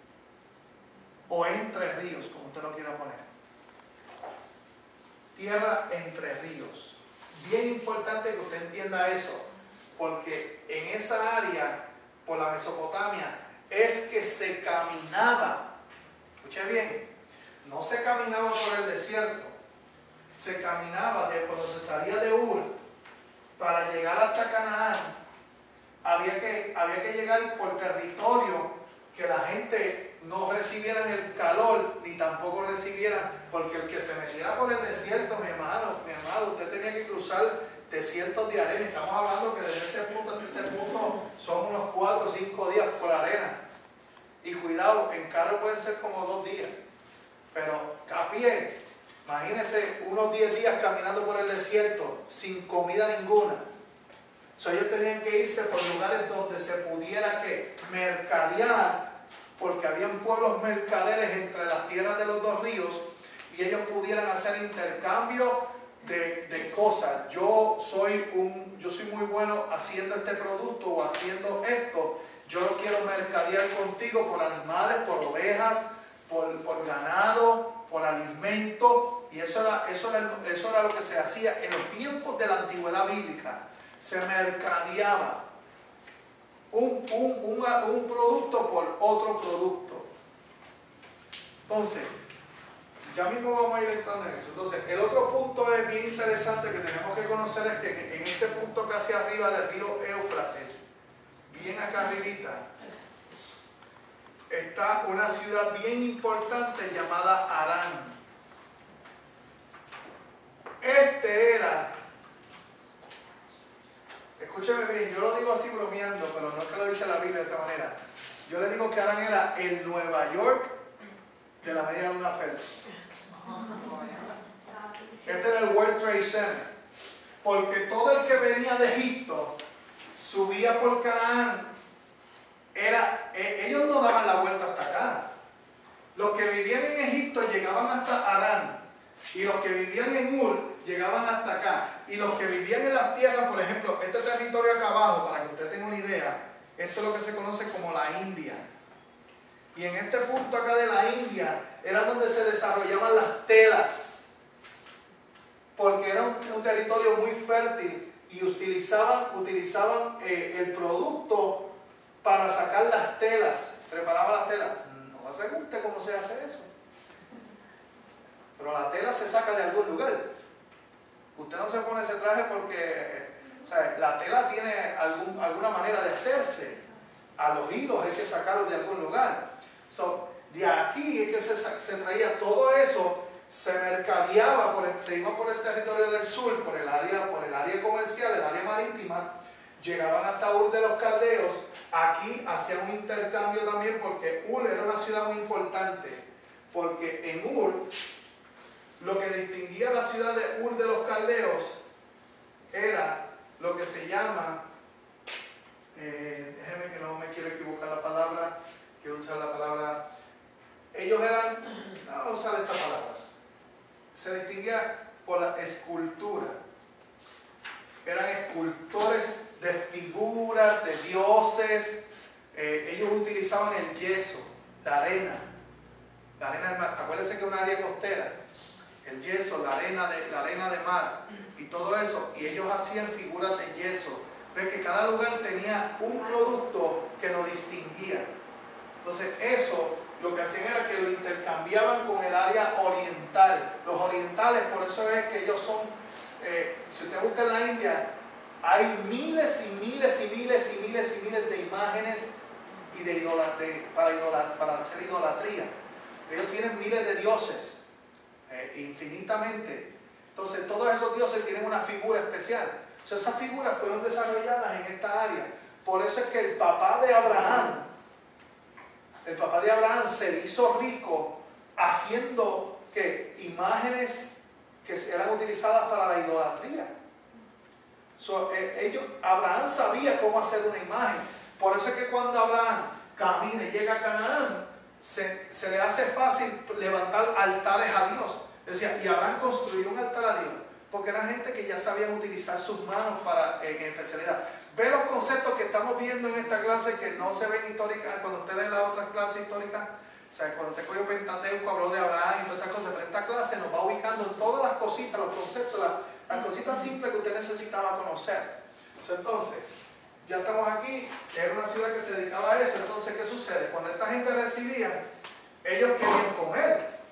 o entre ríos, como usted lo quiera poner. Tierra entre ríos. Bien importante que usted entienda eso, porque en esa área, por la Mesopotamia, es que se caminaba. Escuche bien, no se caminaba por el desierto, se caminaba de cuando se salía de Ur para llegar hasta Canaán. Había que, había que llegar por territorio que la gente no recibiera el calor, ni tampoco recibieran, porque el que se metiera por el desierto, mi hermano, mi hermano, usted tenía que cruzar desiertos de arena. Estamos hablando que desde este punto hasta este punto son unos cuatro o cinco días por arena. Y cuidado, en carro pueden ser como dos días, pero a pie, imagínense unos diez días caminando por el desierto sin comida ninguna. So, ellos tenían que irse por lugares donde se pudiera que mercadear, porque habían pueblos mercaderes entre las tierras de los dos ríos, y ellos pudieran hacer intercambio de, de cosas. Yo soy, un, yo soy muy bueno haciendo este producto o haciendo esto, yo lo quiero mercadear contigo por animales, por ovejas, por, por ganado, por alimento. Y eso era, eso, era, eso era lo que se hacía en los tiempos de la antigüedad bíblica. Se mercadeaba un, un, un, un producto por otro producto. Entonces, ya mismo vamos a ir entrando en eso. Entonces, el otro punto es bien interesante que tenemos que conocer, es que en este punto casi arriba del río Éufrates, bien acá arribita, está una ciudad bien importante llamada Harán. Este era, escúcheme bien, yo lo digo así bromeando, pero no es que lo dice la Biblia de esta manera. Yo le digo que Harán era el Nueva York de la media luna fértil. Este era el World Trade Center, porque todo el que venía de Egipto subía por Canaán. Era, eh, ellos no daban la vuelta hasta acá. Los que vivían en Egipto llegaban hasta Arán, y los que vivían en Ur llegaban hasta acá, y los que vivían en las tierras, por ejemplo, este territorio acá abajo, para que usted tenga una idea, esto es lo que se conoce como la India. Y en este punto acá de la India era donde se desarrollaban las telas, porque era un, un territorio muy fértil y utilizaban, utilizaban eh, el producto para sacar las telas, preparaban las telas. No me pregunte cómo se hace eso, pero la tela se saca de algún lugar. Usted no se pone ese traje porque, ¿sabe?, la tela tiene algún, alguna manera de hacerse. A los hilos hay que sacarlos de algún lugar. So, de aquí es que se, se traía todo eso, se mercadeaba, por el, se iba por el territorio del sur, por el área, por el área comercial, el área marítima, llegaban hasta Ur de los Caldeos. Aquí hacían un intercambio también, porque Ur era una ciudad muy importante, porque en Ur, lo que distinguía la ciudad de Ur de los Caldeos era lo que se llama, eh, déjeme que no me quiero equivocar la palabra, quiero usar la palabra, ellos eran, no voy a usar esta palabra, se distinguía por la escultura, eran escultores de figuras, de dioses, eh, ellos utilizaban el yeso, la arena, la arena, acuérdense que es una área costera, el yeso, la arena, de, la arena de mar y todo eso, y ellos hacían figuras de yeso. Ves que cada lugar tenía un producto que lo distinguía. Entonces eso lo que hacían era que lo intercambiaban con el área oriental. Los orientales, por eso es que ellos son, eh, si usted busca en la India, hay miles y miles y miles y miles y miles de imágenes y de idolatría, para, idolat, para hacer idolatría. Ellos tienen miles de dioses. Eh, infinitamente. Entonces todos esos dioses tienen una figura especial. Entonces, esas figuras fueron desarrolladas en esta área. Por eso es que el papá de Abraham, el papá de Abraham se hizo rico haciendo que imágenes que eran utilizadas para la idolatría. So, eh, ellos, Abraham sabía cómo hacer una imagen. Por eso es que cuando Abraham camina y llega a Canaán, Se, se le hace fácil levantar altares a Dios. Decía, y Abraham construyó un altar a Dios, porque eran gente que ya sabían utilizar sus manos para, en especialidad. Ve los conceptos que estamos viendo en esta clase que no se ven históricas, cuando usted ve las otras clases históricas, o sea, cuando usted cogió Pentateuco, habló de Abraham y todas estas cosas, pero esta clase nos va ubicando en todas las cositas, los conceptos, las, las cositas simples que usted necesitaba conocer. So, entonces, ya estamos aquí, era una ciudad que se dedicaba a eso. Entonces, ¿qué sucede? Cuando esta gente recibía, ellos querían comer.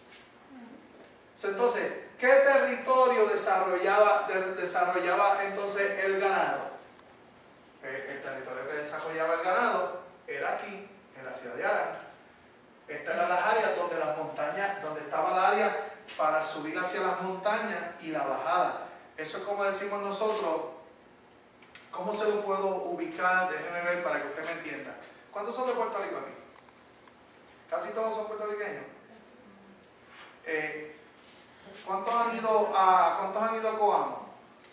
Entonces, ¿qué territorio desarrollaba, de, desarrollaba entonces el ganado? El, el territorio que desarrollaba el ganado era aquí, en la ciudad de Arán. Estas eran las áreas donde las montañas, donde estaba el área para subir hacia las montañas y la bajada. Eso es como decimos nosotros. ¿Cómo se lo puedo ubicar? Déjeme ver para que usted me entienda. ¿Cuántos son de Puerto Rico aquí? ¿Casi todos son puertorriqueños? Eh, ¿cuántos, han ido a, ¿Cuántos han ido a Coamo?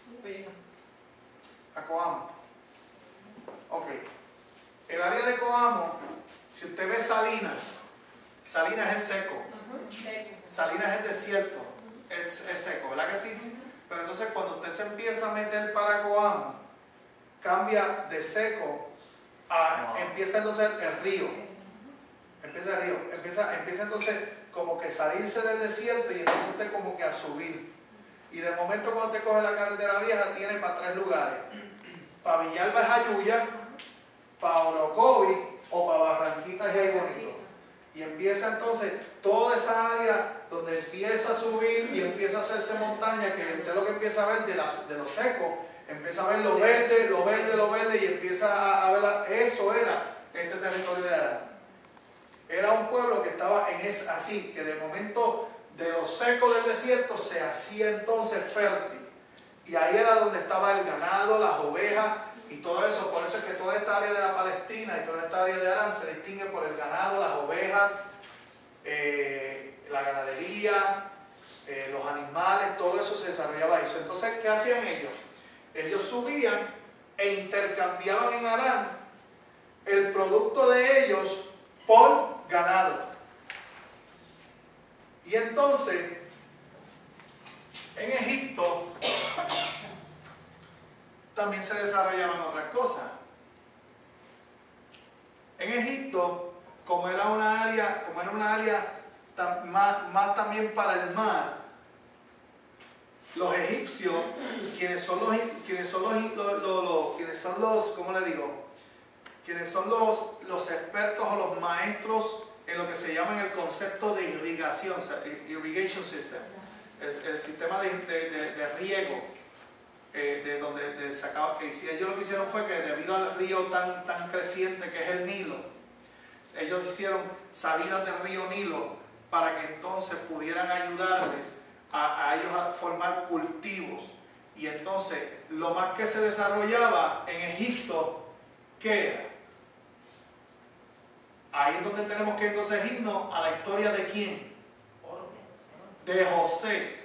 A Coamo. Ok. El área de Coamo, si usted ve Salinas, Salinas es seco. Salinas es desierto. Es, es seco, ¿verdad que sí? Pero entonces cuando usted se empieza a meter para Coamo, cambia de seco a, wow. empieza entonces el río, empieza el río, empieza, empieza entonces como que salirse del desierto y empieza usted como que a subir. Y de momento cuando usted coge la carretera vieja tiene para tres lugares, para Villalba y Jayuya, para Orocovi o para Barranquitas y Ay Bonito. Y empieza entonces toda esa área donde empieza a subir y empieza a hacerse montaña, que usted lo que empieza a ver de, las, de lo seco, empieza a ver lo verde, lo verde, lo verde y empieza a ver, la, eso era este territorio de Arán. Era un pueblo que estaba en es así, que de momento de lo seco del desierto se hacía entonces fértil. Y ahí era donde estaba el ganado, las ovejas y todo eso. Por eso es que toda esta área de la Palestina y toda esta área de Arán se distingue por el ganado, las ovejas, eh, la ganadería, eh, los animales, todo eso se desarrollaba ahí. Entonces, ¿qué hacían ellos? Ellos subían e intercambiaban en Arán el producto de ellos por ganado. Y entonces, en Egipto también se desarrollaban otras cosas. En Egipto, como era una área, como era una área tan, más, más también para el mar, los egipcios, quienes son los, quienes son los, los, los, los quienes son los, ¿cómo le digo? Quienes son los, los expertos o los maestros en lo que se llama el concepto de irrigación, o sea, irrigation system, el, el sistema de, de, de, de riego, eh, de donde de sacaba, que hicieron, ellos lo que hicieron fue que debido al río tan, tan creciente que es el Nilo, ellos hicieron salidas del río Nilo para que entonces pudieran ayudarles a, a ellos a formar cultivos. Y entonces lo más que se desarrollaba en Egipto, ¿qué era? Ahí es donde tenemos que entonces irnos a la historia de quién, de José.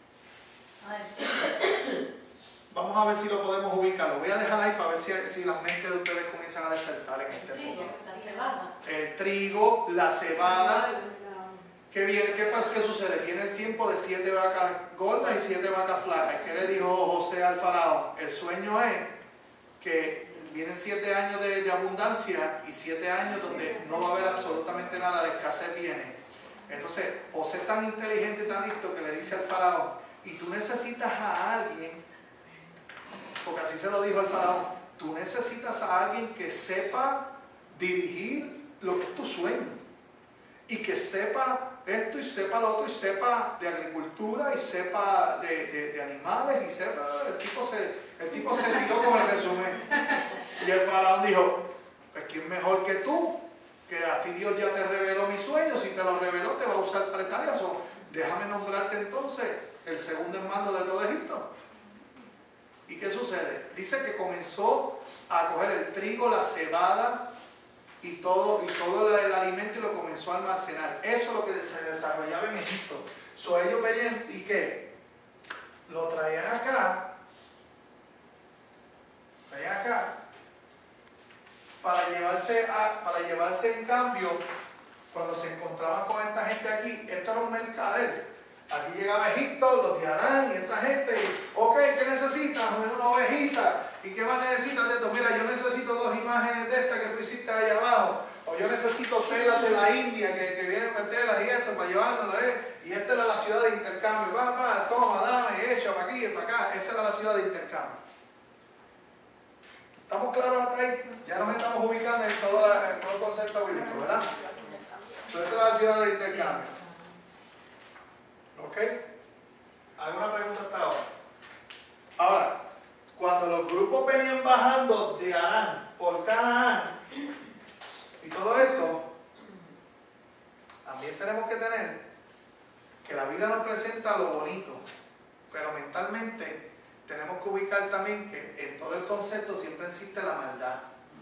Vamos a ver si lo podemos ubicar. Lo voy a dejar ahí para ver si, si las mentes de ustedes comienzan a despertar en este punto. La cebada. El trigo, la cebada. ¿Qué, viene, qué, pasa, ¿Qué sucede? Viene el tiempo de siete vacas gordas y siete vacas flacas. ¿Qué le dijo José al faraón? El sueño es que vienen siete años de, de abundancia y siete años donde no va a haber absolutamente nada, de escasez viene. Entonces, José es tan inteligente y tan listo que le dice al faraón, y tú necesitas a alguien, porque así se lo dijo al faraón, tú necesitas a alguien que sepa dirigir lo que es tu sueño, y que sepa esto y sepa lo otro, y sepa de agricultura, y sepa de, de, de animales, y sepa, el tipo se, el tipo se tiró con el resumen. Y el faraón dijo, pues ¿quién mejor que tú? Que a ti Dios ya te reveló mis sueños, si te lo reveló te va a usar para tareas. O déjame nombrarte entonces el segundo en mando de todo Egipto. ¿Y qué sucede? Dice que comenzó a coger el trigo, la cebada y todo, y todo el alimento y lo comenzó a almacenar. Eso es lo que se desarrollaba en Egipto. So, ellos venían, ¿y qué? Lo traían acá, traían acá, para llevarse, a, para llevarse en cambio, cuando se encontraban con esta gente aquí, esto era un mercader. Aquí llegaba Egipto, los de Arán y esta gente, y, ok, ¿qué necesitas? Una ovejita. ¿Y qué más necesitas de esto? Mira, yo necesito dos imágenes de estas que tú hiciste ahí abajo. O yo necesito telas de la India que, que vienen con telas y esto para llevárnoslas. ¿eh? Y esta era la ciudad de intercambio. Va, va, toma, dame, echa para aquí, para acá. Esa era la ciudad de intercambio. ¿Estamos claros hasta ahí? Ya nos estamos ubicando en todo, la, en todo el concepto bíblico, ¿verdad? Entonces, esta es la ciudad de intercambio. ¿Ok? ¿Alguna pregunta hasta ahora? Ahora, cuando los grupos venían bajando de Arán por Canaán y todo esto, también tenemos que tener que la Biblia nos presenta lo bonito, pero mentalmente tenemos que ubicar también que en todo el concepto siempre existe la maldad.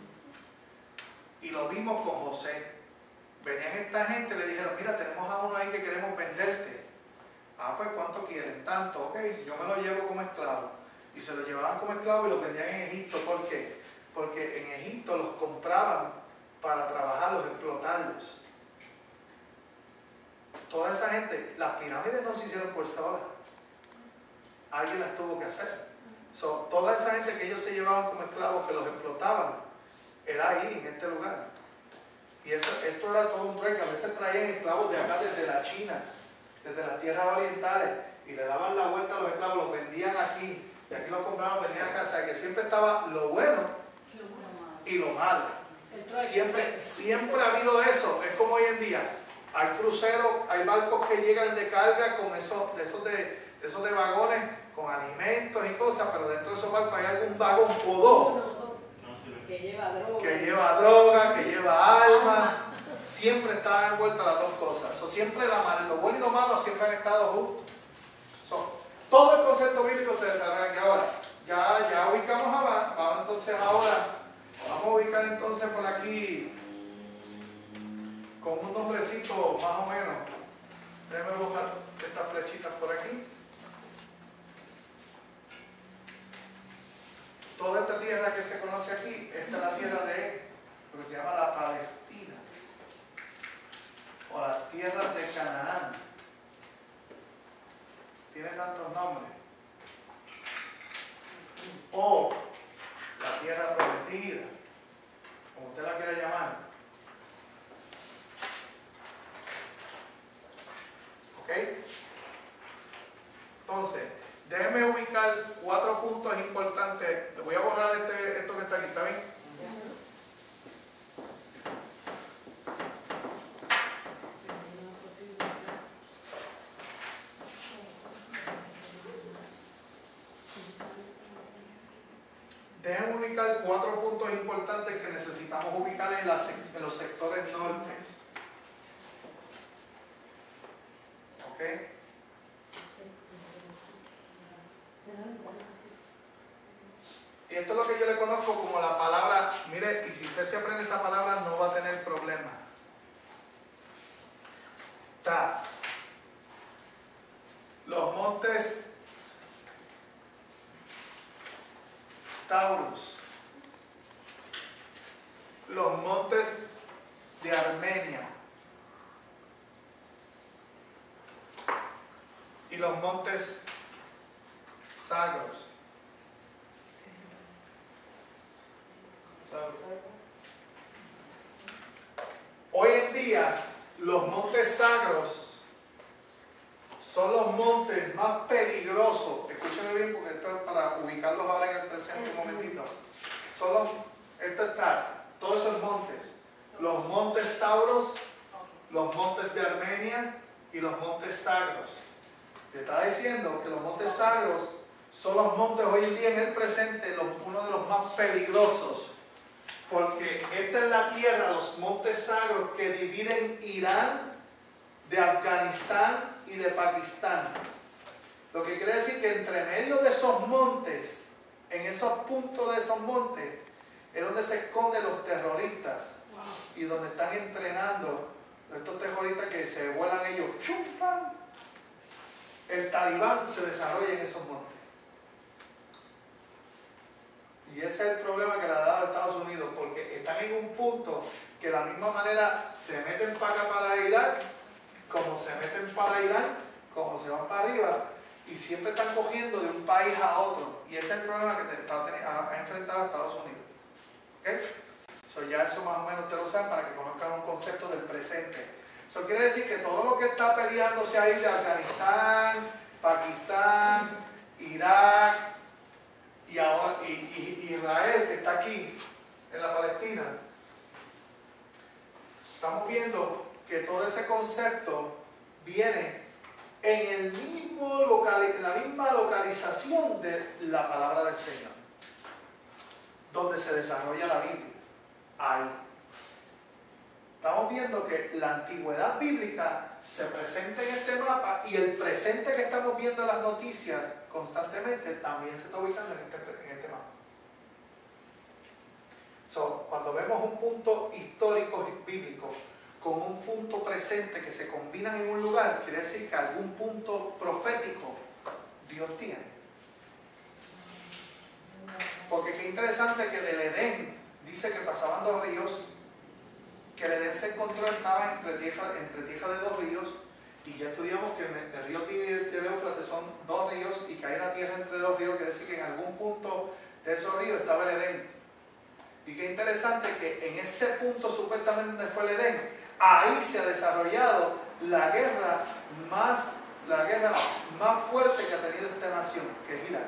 Y lo vimos con José. Venían esta gente y le dijeron, mira, tenemos a uno ahí que queremos venderte. Ah, pues ¿cuánto quieren? Tanto, ok, yo me lo llevo como esclavo. Y se lo llevaban como esclavo y los vendían en Egipto. ¿Por qué? Porque en Egipto los compraban para trabajarlos, explotarlos. Toda esa gente, las pirámides no se hicieron por sola. Alguien las tuvo que hacer. So, toda esa gente que ellos se llevaban como esclavos, que los explotaban, era ahí, en este lugar. Y eso, esto era todo un trueque. A veces traían esclavos de acá, desde la China, desde las tierras orientales, y le daban la vuelta a los esclavos, los vendían aquí, y aquí los compraban, los vendían a casa, que siempre estaba lo bueno y lo malo. Siempre, siempre ha habido eso. Es como hoy en día, hay cruceros, hay barcos que llegan de carga con esos, de esos de, de esos de vagones, con alimentos y cosas, pero dentro de esos barcos hay algún vagón o dos que lleva droga, que lleva, droga, que lleva armas. Siempre están envueltas las dos cosas. So, siempre la mal, lo bueno y lo malo siempre han estado juntos. So, todo el concepto bíblico se desarrolla. Y ahora, ya, ya ubicamos a vamos entonces ahora, vamos a ubicar entonces por aquí con un nombrecito más o menos. Déjenme buscar estas flechitas por aquí. Toda esta tierra que se conoce aquí, esta es la tierra de lo que se llama la Palestina, o las tierras de Canaán. tiene tantos nombres. O la tierra prometida, como usted la quiera llamar. ¿Ok? Entonces, déjeme ubicar cuatro puntos importantes. Le voy a borrar este, esto que está aquí, ¿está bien? Déjenme ubicar cuatro puntos importantes que necesitamos ubicar en, las, en los sectores nortes. ¿Ok? Y esto es lo que yo le conozco como la palabra, mire, y si usted se aprende esta palabra no va a tener problema. Tas. Los montes Taurus, los montes de Armenia y los montes Sagros. Hoy en día los montes Sagros son los montes más peligrosos. Escúchame bien porque esto es para ubicarlos ahora en el presente un momentito. Son los, esto está, todos esos montes. Los montes Tauros, los montes de Armenia y los montes Sagros. Te estaba diciendo que los montes Sagros son los montes hoy en día en el presente, los, uno de los más peligrosos. Porque esta es la tierra, los montes Sagros que dividen Irán de Afganistán y de Pakistán. Lo que quiere decir que entre medio de esos montes, en esos puntos de esos montes, es donde se esconden los terroristas. Wow. Y donde están entrenando estos terroristas que se vuelan ellos. ¡Chum, pam! El talibán se desarrolla en esos montes. Y ese es el problema que le ha dado a Estados Unidos, porque están en un punto que de la misma manera se meten para acá para Irak, como se meten para Irán, como se van para arriba, y siempre están cogiendo de un país a otro. Y ese es el problema que te está, ha, ha enfrentado a Estados Unidos. ¿Okay? So ya eso más o menos te lo saben para que conozcan un concepto del presente. Eso quiere decir que todo lo que está peleándose ahí de Afganistán, Pakistán, Irak y, ahora, y, y Israel, que está aquí en la Palestina, estamos viendo que todo ese concepto viene en, el mismo local, en la misma localización de la palabra del Señor, donde se desarrolla la Biblia. Ahí. Estamos viendo que la antigüedad bíblica se presenta en este mapa y el presente que estamos viendo en las noticias constantemente también se está ubicando en este, en este mapa. So, cuando vemos un punto histórico bíblico con un punto presente que se combinan en un lugar, quiere decir que algún punto profético Dios tiene. Porque qué interesante que del Edén dice que pasaban dos ríos, que el Edén se encontró, estaba entre tierra, entre tierra de dos ríos, y ya estudiamos que el, el río Tigris y el Éufrates son dos ríos, y que hay una tierra entre dos ríos, quiere decir que en algún punto de esos ríos estaba el Edén. Y qué interesante que en ese punto supuestamente donde fue el Edén, ahí se ha desarrollado la guerra más, la guerra más fuerte que ha tenido esta nación, que es Irak.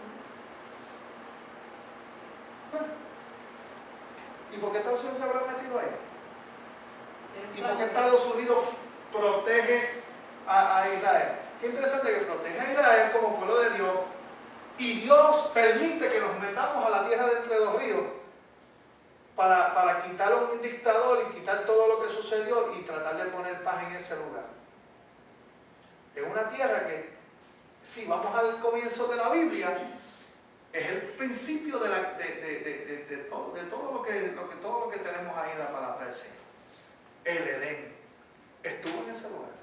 ¿Y por qué Estados Unidos se habrá metido ahí? ¿Y por qué Estados Unidos protege a, a Israel? Qué interesante que protege a Israel como pueblo de Dios, y Dios permite que nos metamos a la tierra de entre dos ríos para, para quitar a un dictador y quitar todo lo que sucedió y tratar de poner paz en ese lugar. Es una tierra que, si vamos al comienzo de la Biblia, es el principio de, la, de, de, de, de, de, todo, de todo, lo que, lo que, todo lo que tenemos ahí en la palabra del Señor. El Edén estuvo en ese lugar.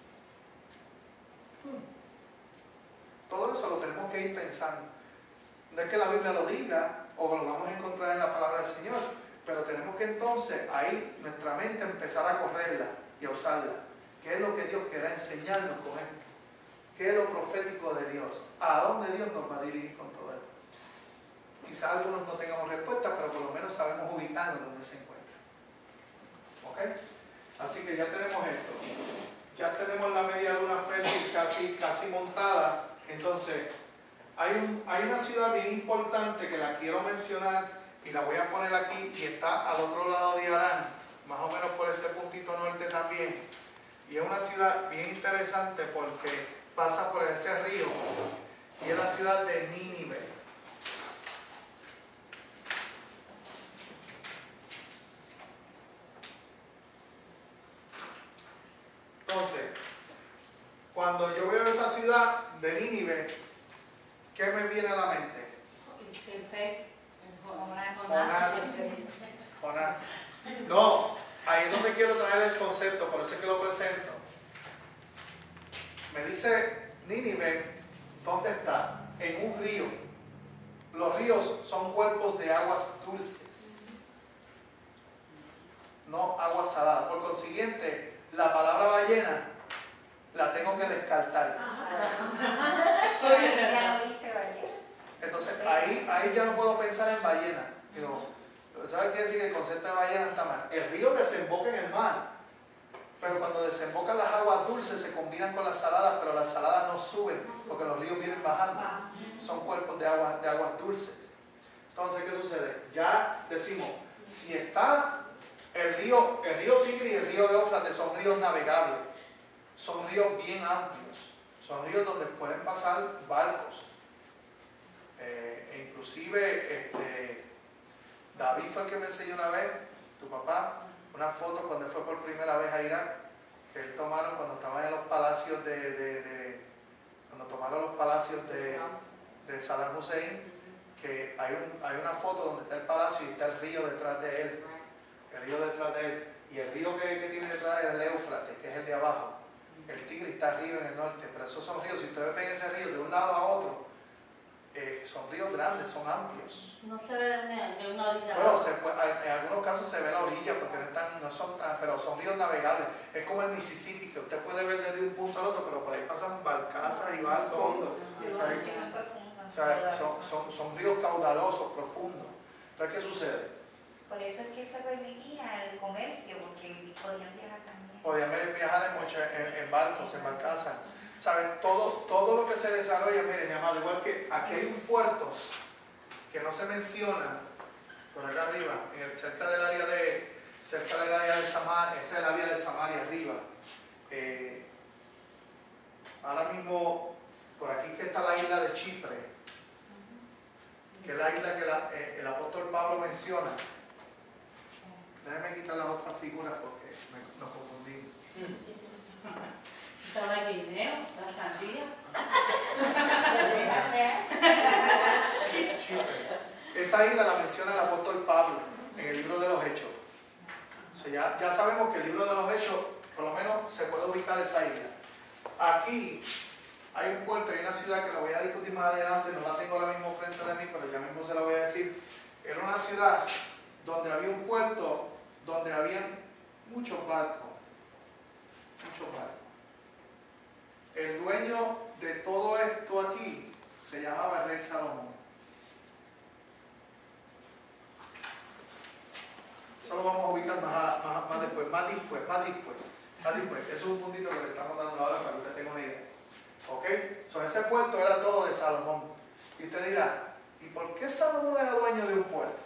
Todo eso lo tenemos que ir pensando. No es que la Biblia lo diga o lo vamos a encontrar en la palabra del Señor, pero tenemos que entonces ahí nuestra mente empezar a correrla y a usarla. ¿Qué es lo que Dios quiere enseñarnos con esto? ¿Qué es lo profético de Dios? ¿A dónde Dios nos va a dirigir con todo esto? Quizás algunos no tengamos respuesta, pero por lo menos sabemos ubicarnos donde se encuentra. ¿Ok? Así que ya tenemos esto. Ya tenemos la media luna fértil casi, casi montada. Entonces, hay, un, hay una ciudad bien importante que la quiero mencionar y la voy a poner aquí y está al otro lado de Harán, más o menos por este puntito norte también. Y es una ciudad bien interesante porque pasa por ese río y es la ciudad de Nínive. Entonces, cuando yo veo esa ciudad de Nínive, ¿qué me viene a la mente? El pez, Jonás. Jonás. Jonás. No, ahí es donde quiero traer el concepto, por eso es que lo presento. Me dice Nínive, ¿dónde está? En un río. Los ríos son cuerpos de aguas dulces, no aguas saladas. Por consiguiente, la palabra ballena la tengo que descartar. Ya lo dice ballena. Entonces ahí, ahí ya no puedo pensar en ballena. Digo, ¿sabes qué decir? Que el concepto de ballena está mal. El río desemboca en el mar, pero cuando desembocan las aguas dulces se combinan con las saladas, pero las saladas no suben porque los ríos vienen bajando. Son cuerpos de aguas, de aguas dulces. Entonces, ¿qué sucede? Ya decimos, si está el río, el río Tigre y el río Éufrates son ríos navegables, son ríos bien amplios, son ríos donde pueden pasar barcos. Eh, e inclusive este, David fue el que me enseñó una vez, tu papá, una foto cuando fue por primera vez a Irak, que él tomaron cuando estaban en los palacios de, de, de cuando tomaron los palacios de, de Saddam Hussein, que hay, un, hay una foto donde está el palacio y está el río detrás de él, el río detrás de él, y el río que, que tiene detrás es el Éufrates, que es el de abajo. El Tigre está arriba en el norte, pero esos son ríos, si ustedes ven ese río de un lado a otro, eh, son ríos grandes, son amplios. No se ve de, de una orilla. Bueno, se puede, en algunos casos se ve la orilla porque no, están, no son tan, pero son ríos navegables. Es como el Mississippi, que usted puede ver desde un punto al otro, pero por ahí pasan barcazas y barcos. O sea, son, son, son ríos caudalosos, profundos. Entonces, ¿qué sucede? Por eso es que se permitía el comercio, porque podían viajar también. Podían viajar en, mucho, en, en barcos, en barcazas. ¿Saben? Todo, todo lo que se desarrolla, miren, mi amado, igual que aquí hay un puerto que no se menciona por acá arriba, en el, cerca del área de cerca del área de Samaria, esa es el área de Samaria arriba. Eh, ahora mismo, por aquí que está la isla de Chipre, que es la isla que la, eh, el apóstol Pablo menciona. Déjenme quitar las otras figuras porque me, nos confundimos. Estaba el guineo, la sandía. Esa isla la menciona el apóstol Pablo en el libro de los Hechos. O sea, ya, ya sabemos que el libro de los Hechos, por lo menos, se puede ubicar esa isla. Aquí hay un puerto, hay una ciudad que la voy a discutir más adelante, no la tengo ahora mismo frente de mí, pero ya mismo se la voy a decir. Era una ciudad donde había un puerto donde habían muchos barcos, muchos barcos. El dueño de todo esto aquí se llamaba el rey Salomón. Eso lo vamos a ubicar más, más, más después, más después, más después, más después. Eso es un puntito que le estamos dando ahora para que usted tenga una idea. ¿Ok? So, ese puerto era todo de Salomón. Y usted dirá, ¿y por qué Salomón era dueño de un puerto?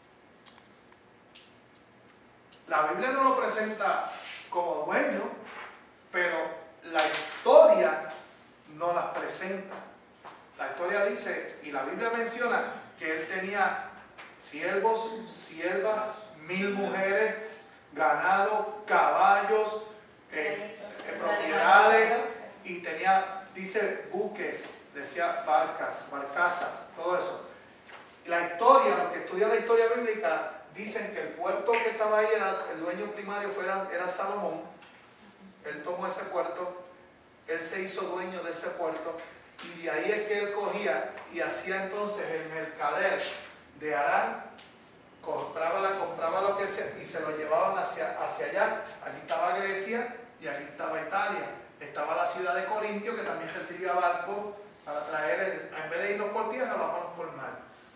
La Biblia no lo presenta como dueño, pero la historia no las presenta. La historia dice, y la Biblia menciona, que él tenía siervos, siervas, mil mujeres, ganado, caballos, eh, eh, propiedades, y tenía, dice, buques, decía barcas, barcazas, todo eso. La historia, los que estudian la historia bíblica, dicen que el puerto que estaba ahí, era, el dueño primario fuera, era Salomón. Él tomó ese puerto, él se hizo dueño de ese puerto, y de ahí es que él cogía y hacía entonces el mercader de Harán, compraba, la, compraba lo que se, y se lo llevaban hacia, hacia allá. Aquí estaba Grecia y aquí estaba Italia. Estaba la ciudad de Corintio, que también recibía barcos para traer, en vez de irnos por tierra, vamos por mar.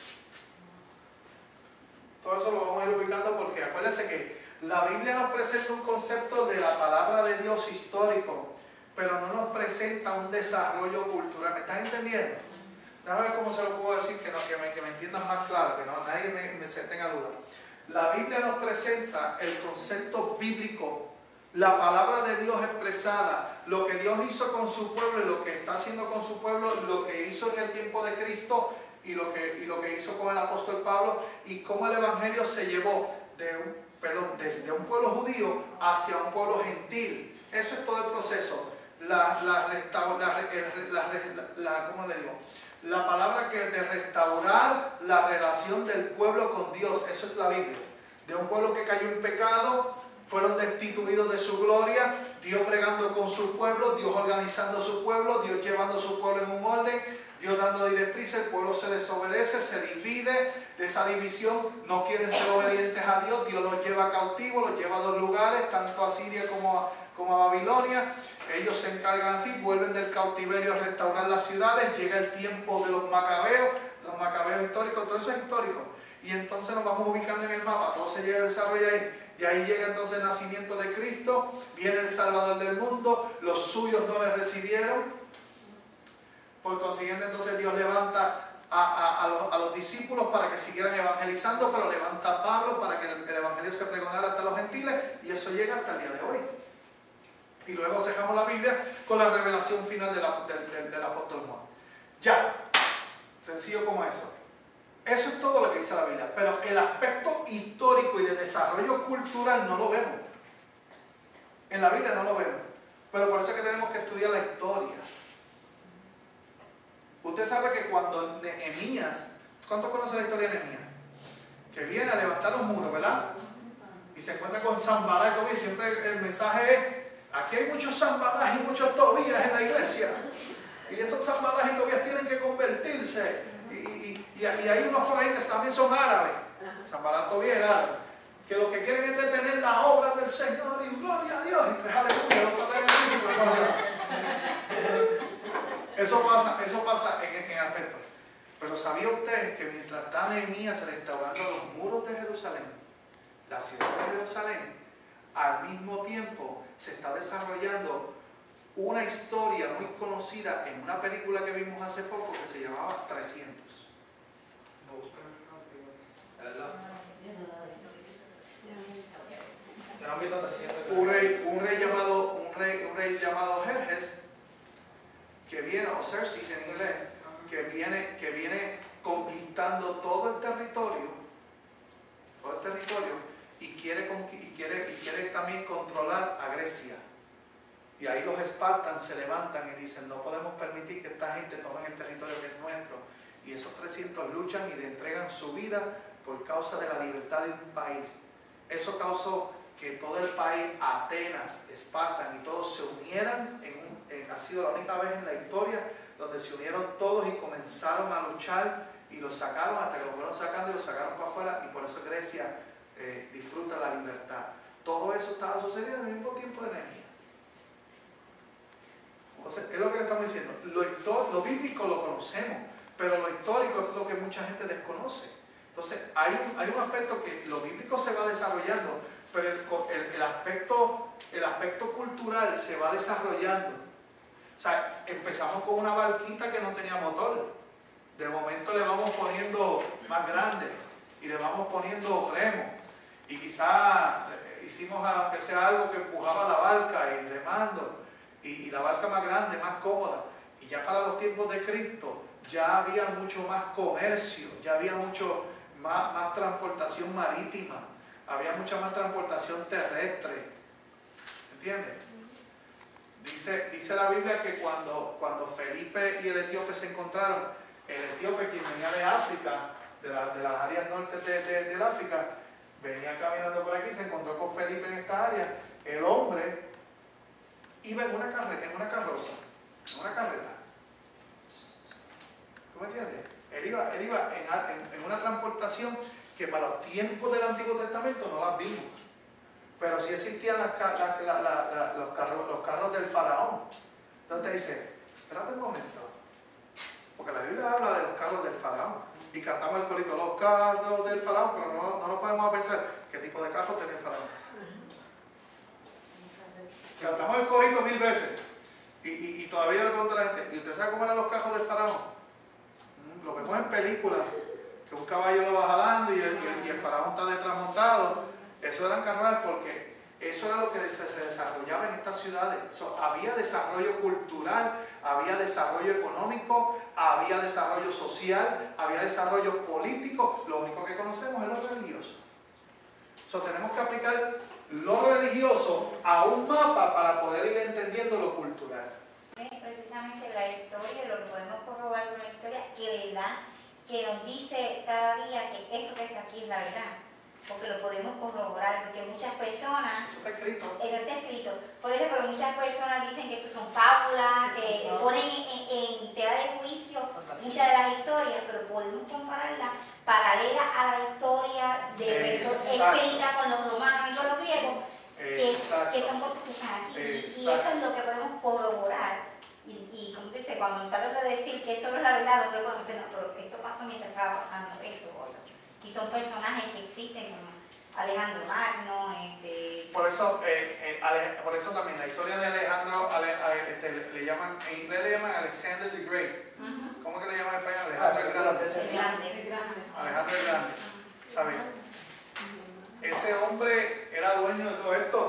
Todo eso lo vamos a ir ubicando porque acuérdense que la Biblia nos presenta un concepto de la palabra de Dios histórico, pero no nos presenta un desarrollo cultural. ¿Me están entendiendo? Déjame ver cómo se lo puedo decir, que, no, que, me, que me entiendan más claro, que no, nadie me, me se tenga duda. La Biblia nos presenta el concepto bíblico, la palabra de Dios expresada, lo que Dios hizo con su pueblo y lo que está haciendo con su pueblo, lo que hizo en el tiempo de Cristo y lo que, y lo que hizo con el apóstol Pablo, y cómo el evangelio se llevó de un, perdón, desde un pueblo judío hacia un pueblo gentil. Eso es todo el proceso. La, la, restaur, la, la, la, la, ¿cómo le digo? La palabra que de restaurar la relación del pueblo con Dios, eso es la Biblia. De un pueblo que cayó en pecado, fueron destituidos de su gloria, Dios bregando con su pueblo, Dios organizando su pueblo, Dios llevando su pueblo en un orden, Dios dando directrices, el pueblo se desobedece, se divide, de esa división no quieren ser obedientes a Dios, Dios los lleva cautivos, los lleva a dos lugares, tanto a Siria como a, como a Babilonia. Ellos se encargan así, vuelven del cautiverio a restaurar las ciudades, llega el tiempo de los macabeos, los macabeos históricos, todo eso es histórico. Y entonces nos vamos ubicando en el mapa, todo se llega a desarrollar ahí. Y ahí llega entonces el nacimiento de Cristo, viene el Salvador del mundo, los suyos no le recibieron. Por consiguiente entonces Dios levanta a, a, a, los, a los discípulos para que siguieran evangelizando, pero levanta a Pablo para que el, el evangelio se pregonara hasta los gentiles, y eso llega hasta el día de hoy. Y luego cerramos la Biblia con la revelación final de la, del, del, del apóstol Juan. Ya, sencillo como eso. Eso es todo lo que dice la Biblia, pero el aspecto histórico y de desarrollo cultural no lo vemos. En la Biblia no lo vemos, pero por eso es que tenemos que estudiar la historia. Usted sabe que cuando Nehemías, ¿cuántos conocen la historia de Nehemías? Que viene a levantar los muros, ¿verdad? Y se encuentra con Sanballat y Tobías, y siempre el mensaje es, aquí hay muchos Sanballat y muchos Tobías en la iglesia, y estos Sanballat y Tobías tienen que convertirse. Y, y hay unos por ahí que también son árabes, Sanballat, Tobías era árabe, que lo que quieren es detener la obra del Señor y gloria a Dios, y tres aleluya, dos patas en el piso, pero no. Eso pasa, eso pasa en, en aspectos. Pero ¿sabía usted que mientras está Nehemías restaurando los muros de Jerusalén, la ciudad de Jerusalén, al mismo tiempo se está desarrollando una historia muy conocida en una película que vimos hace poco que se llamaba trescientos? Un rey, un rey llamado, un rey, un rey llamado Jerjes, que viene, o Xerxes en inglés, que viene, que viene conquistando todo el territorio, todo el territorio, y quiere, y quiere, y quiere también controlar a Grecia. Y ahí los espartanos se levantan y dicen, no podemos permitir que esta gente tome el territorio que es nuestro. Y esos trescientos luchan y le entregan su vida por causa de la libertad de un país. Eso causó que todo el país, Atenas, Esparta y todos se unieran, en un, en, ha sido la única vez en la historia donde se unieron todos y comenzaron a luchar y los sacaron hasta que los fueron sacando y los sacaron para afuera, y por eso Grecia eh, disfruta la libertad. Todo eso estaba sucediendo al mismo tiempo de Nehemías. Entonces, es lo que le estamos diciendo, lo, lo bíblico lo conocemos, pero lo histórico es lo que mucha gente desconoce. Entonces, hay un, hay un aspecto que lo bíblico se va desarrollando, pero el, el, el, aspecto, el aspecto cultural se va desarrollando. O sea, empezamos con una barquita que no tenía motor, de momento le vamos poniendo más grande y le vamos poniendo remo, y quizás hicimos aunque sea algo que empujaba la barca y remando, y, y la barca más grande, más cómoda. Y ya para los tiempos de Cristo ya había mucho más comercio, ya había mucho más, más transportación marítima, había mucha más transportación terrestre. ¿Entiendes? Dice, dice la Biblia que cuando, cuando Felipe y el etíope se encontraron, el etíope, quien venía de África, de, la, de las áreas norte de, de, del África, venía caminando por aquí, se encontró con Felipe en esta área. El hombre iba en una, carreta, en una carroza, en una carreta. ¿Tú me entiendes? Él iba, él iba en, en, en una transportación que para los tiempos del Antiguo Testamento no las vimos. pero sí existían las, la, la, la, la, los, carros, los carros del faraón. Entonces te dice, espérate un momento, porque la Biblia habla de los carros del faraón, y cantamos el corito, los carros del faraón, pero no, no nos podemos pensar qué tipo de carros tenía el faraón. Cantamos el corito mil veces, y, y, y todavía le pregunto a la gente, ¿y usted sabe cómo eran los carros del faraón? Lo vemos en películas, que un caballo lo va jalando y el, y el, y el faraón está detrás montado. Eso eran carruajes porque eso era lo que se, se desarrollaba en estas ciudades. So, había desarrollo cultural, había desarrollo económico, había desarrollo social, había desarrollo político. Lo único que conocemos es lo religioso. So, tenemos que aplicar lo religioso a un mapa para poder ir entendiendo lo cultural. Precisamente la historia, lo que podemos corroborar con la historia, que da, que nos dice cada día que esto que está aquí es la verdad, porque lo podemos corroborar, porque muchas personas, eso está escrito, eso está escrito, por eso, pero muchas personas dicen que esto son fábulas, que ponen en, en, en tela de juicio muchas de las historias, pero podemos compararlas paralela a la historia de escrita con los romanos y con los griegos, que, que son cosas que están aquí, y eso es lo que podemos corroborar. Y, y como te dice, cuando tratan de decir que esto no es la verdad, nosotros podemos decir, no, pero esto pasó mientras estaba pasando esto o otro. Y son personajes que existen como Alejandro Magno, este... Por eso, eh, eh, Ale, por eso también la historia de Alejandro, Ale, Ale, este, le, le llaman, en inglés le llaman Alexander the Great. Uh-huh. ¿Cómo que le llaman en español? Alejandro el Grande. El Grande. El Grande. Alejandro el Grande. ¿Sabes? Ese hombre era dueño de todo esto.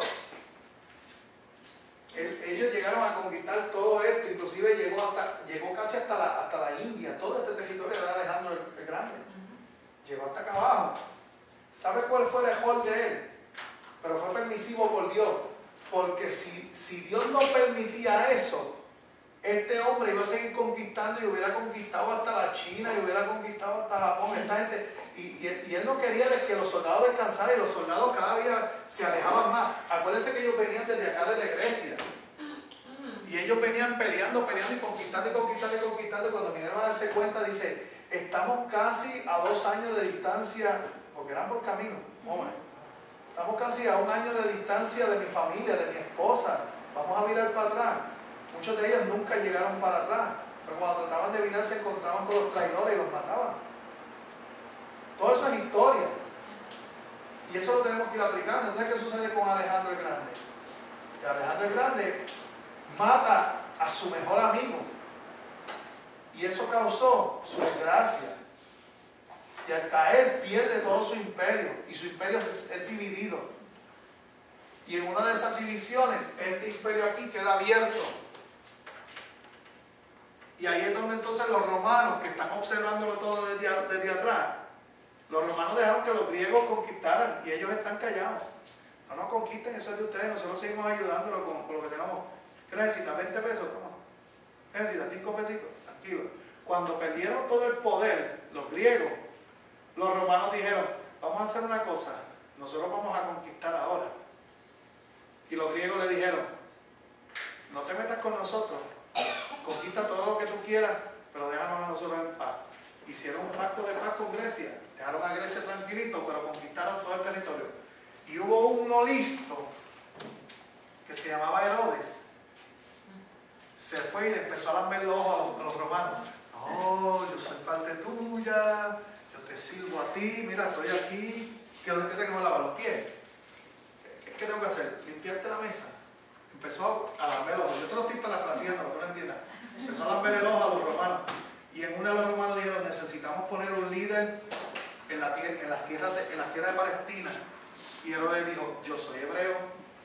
Ellos llegaron a conquistar todo esto, inclusive llegó, hasta, llegó casi hasta la, hasta la India, todo este territorio de Alejandro el, el Grande. Uh-huh. Llegó hasta acá abajo. ¿Sabe cuál fue el error de él? Pero fue permisivo por Dios, porque si, si Dios no permitía eso, este hombre iba a seguir conquistando y hubiera conquistado hasta la China y hubiera conquistado hasta Japón, esta gente, y, y, y él no quería que los soldados descansaran y los soldados cada día se alejaban más. Acuérdense que ellos venían desde acá, desde Grecia, y ellos venían peleando, peleando y conquistando y conquistando y conquistando, y cuando vinieron a darse cuenta, dice, estamos casi a dos años de distancia, porque eran por camino, hombre, estamos casi a un año de distancia de mi familia, de mi esposa, vamos a mirar para atrás. Muchos de ellos nunca llegaron para atrás, pero cuando trataban de virar se encontraban con los traidores y los mataban. Todo eso es historia. Y eso lo tenemos que ir aplicando. Entonces, ¿qué sucede con Alejandro el Grande? Que Alejandro el Grande mata a su mejor amigo. Y eso causó su desgracia. Y al caer pierde todo su imperio. Y su imperio es, es dividido. Y en una de esas divisiones, este imperio aquí queda abierto. Y ahí es donde entonces los romanos, que están observándolo todo desde, desde atrás, los romanos dejaron que los griegos conquistaran y ellos están callados. No nos conquisten, eso es de ustedes, nosotros seguimos ayudándolo con, con lo que tenemos. ¿Qué necesitas? ¿veinte pesos? Toma. ¿Qué necesitas? ¿cinco pesitos? Tranquilo. Cuando perdieron todo el poder, los griegos, los romanos dijeron, vamos a hacer una cosa, nosotros vamos a conquistar ahora. Y los griegos le dijeron, no te metas con nosotros, conquista todo lo que tú quieras, pero déjanos a nosotros en paz. Hicieron un pacto de paz con Grecia, dejaron a Grecia tranquilito, pero conquistaron todo el territorio. Y hubo uno listo, que se llamaba Herodes, se fue y le empezó a lamber los ojos a los, a los romanos. No, yo soy parte tuya, yo te sirvo a ti, mira, estoy aquí, ¿qué, qué tengo que lavar los pies? ¿Qué, qué tengo que hacer? Limpiarte la mesa. Empezó a lamber los ojos. Yo te lo estoy parafraseando, para que tú lo entiendas. Empezó a lamber el ojo a los romanos. Y en uno de los romanos dijeron, necesitamos poner un líder en, la, en, las tierras de, en las tierras de Palestina. Y Herodes dijo, yo soy hebreo,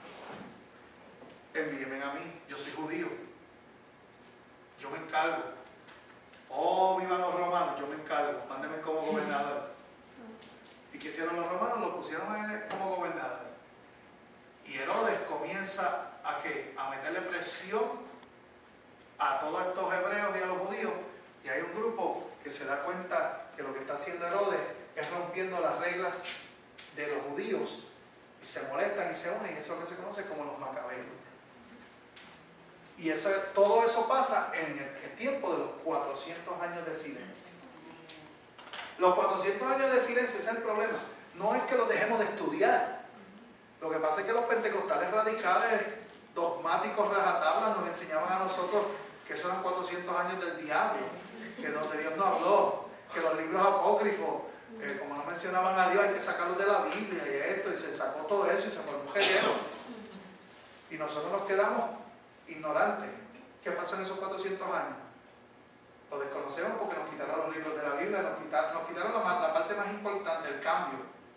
envíenme a mí, yo soy judío, yo me encargo. Oh, vivan los romanos, yo me encargo, mándenme como gobernador. ¿Y qué hicieron los romanos? Lo pusieron a él como gobernador. Y Herodes comienza a, ¿qué? a meterle presión a todos estos hebreos y a los judíos. Y hay un grupo que se da cuenta que lo que está haciendo Herodes es rompiendo las reglas de los judíos. Y se molestan y se unen. Eso es lo que se conoce como los macabeos. Y eso, todo eso pasa en el, el tiempo de los cuatrocientos años de silencio. Los cuatrocientos años de silencio, ese es el problema. No es que los dejemos de estudiar. Lo que pasa es que los pentecostales radicales, dogmáticos, rajatablas, nos enseñaban a nosotros que eso eran cuatrocientos años del diablo, que donde Dios no habló, que los libros apócrifos, eh, como no mencionaban a Dios, hay que sacarlos de la Biblia y esto, y se sacó todo eso y se formó un reguero. Y nosotros nos quedamos ignorantes. ¿Qué pasó en esos cuatrocientos años? Lo desconocemos porque nos quitaron los libros de la Biblia, nos quitaron, nos quitaron la, la parte más importante, el cambio.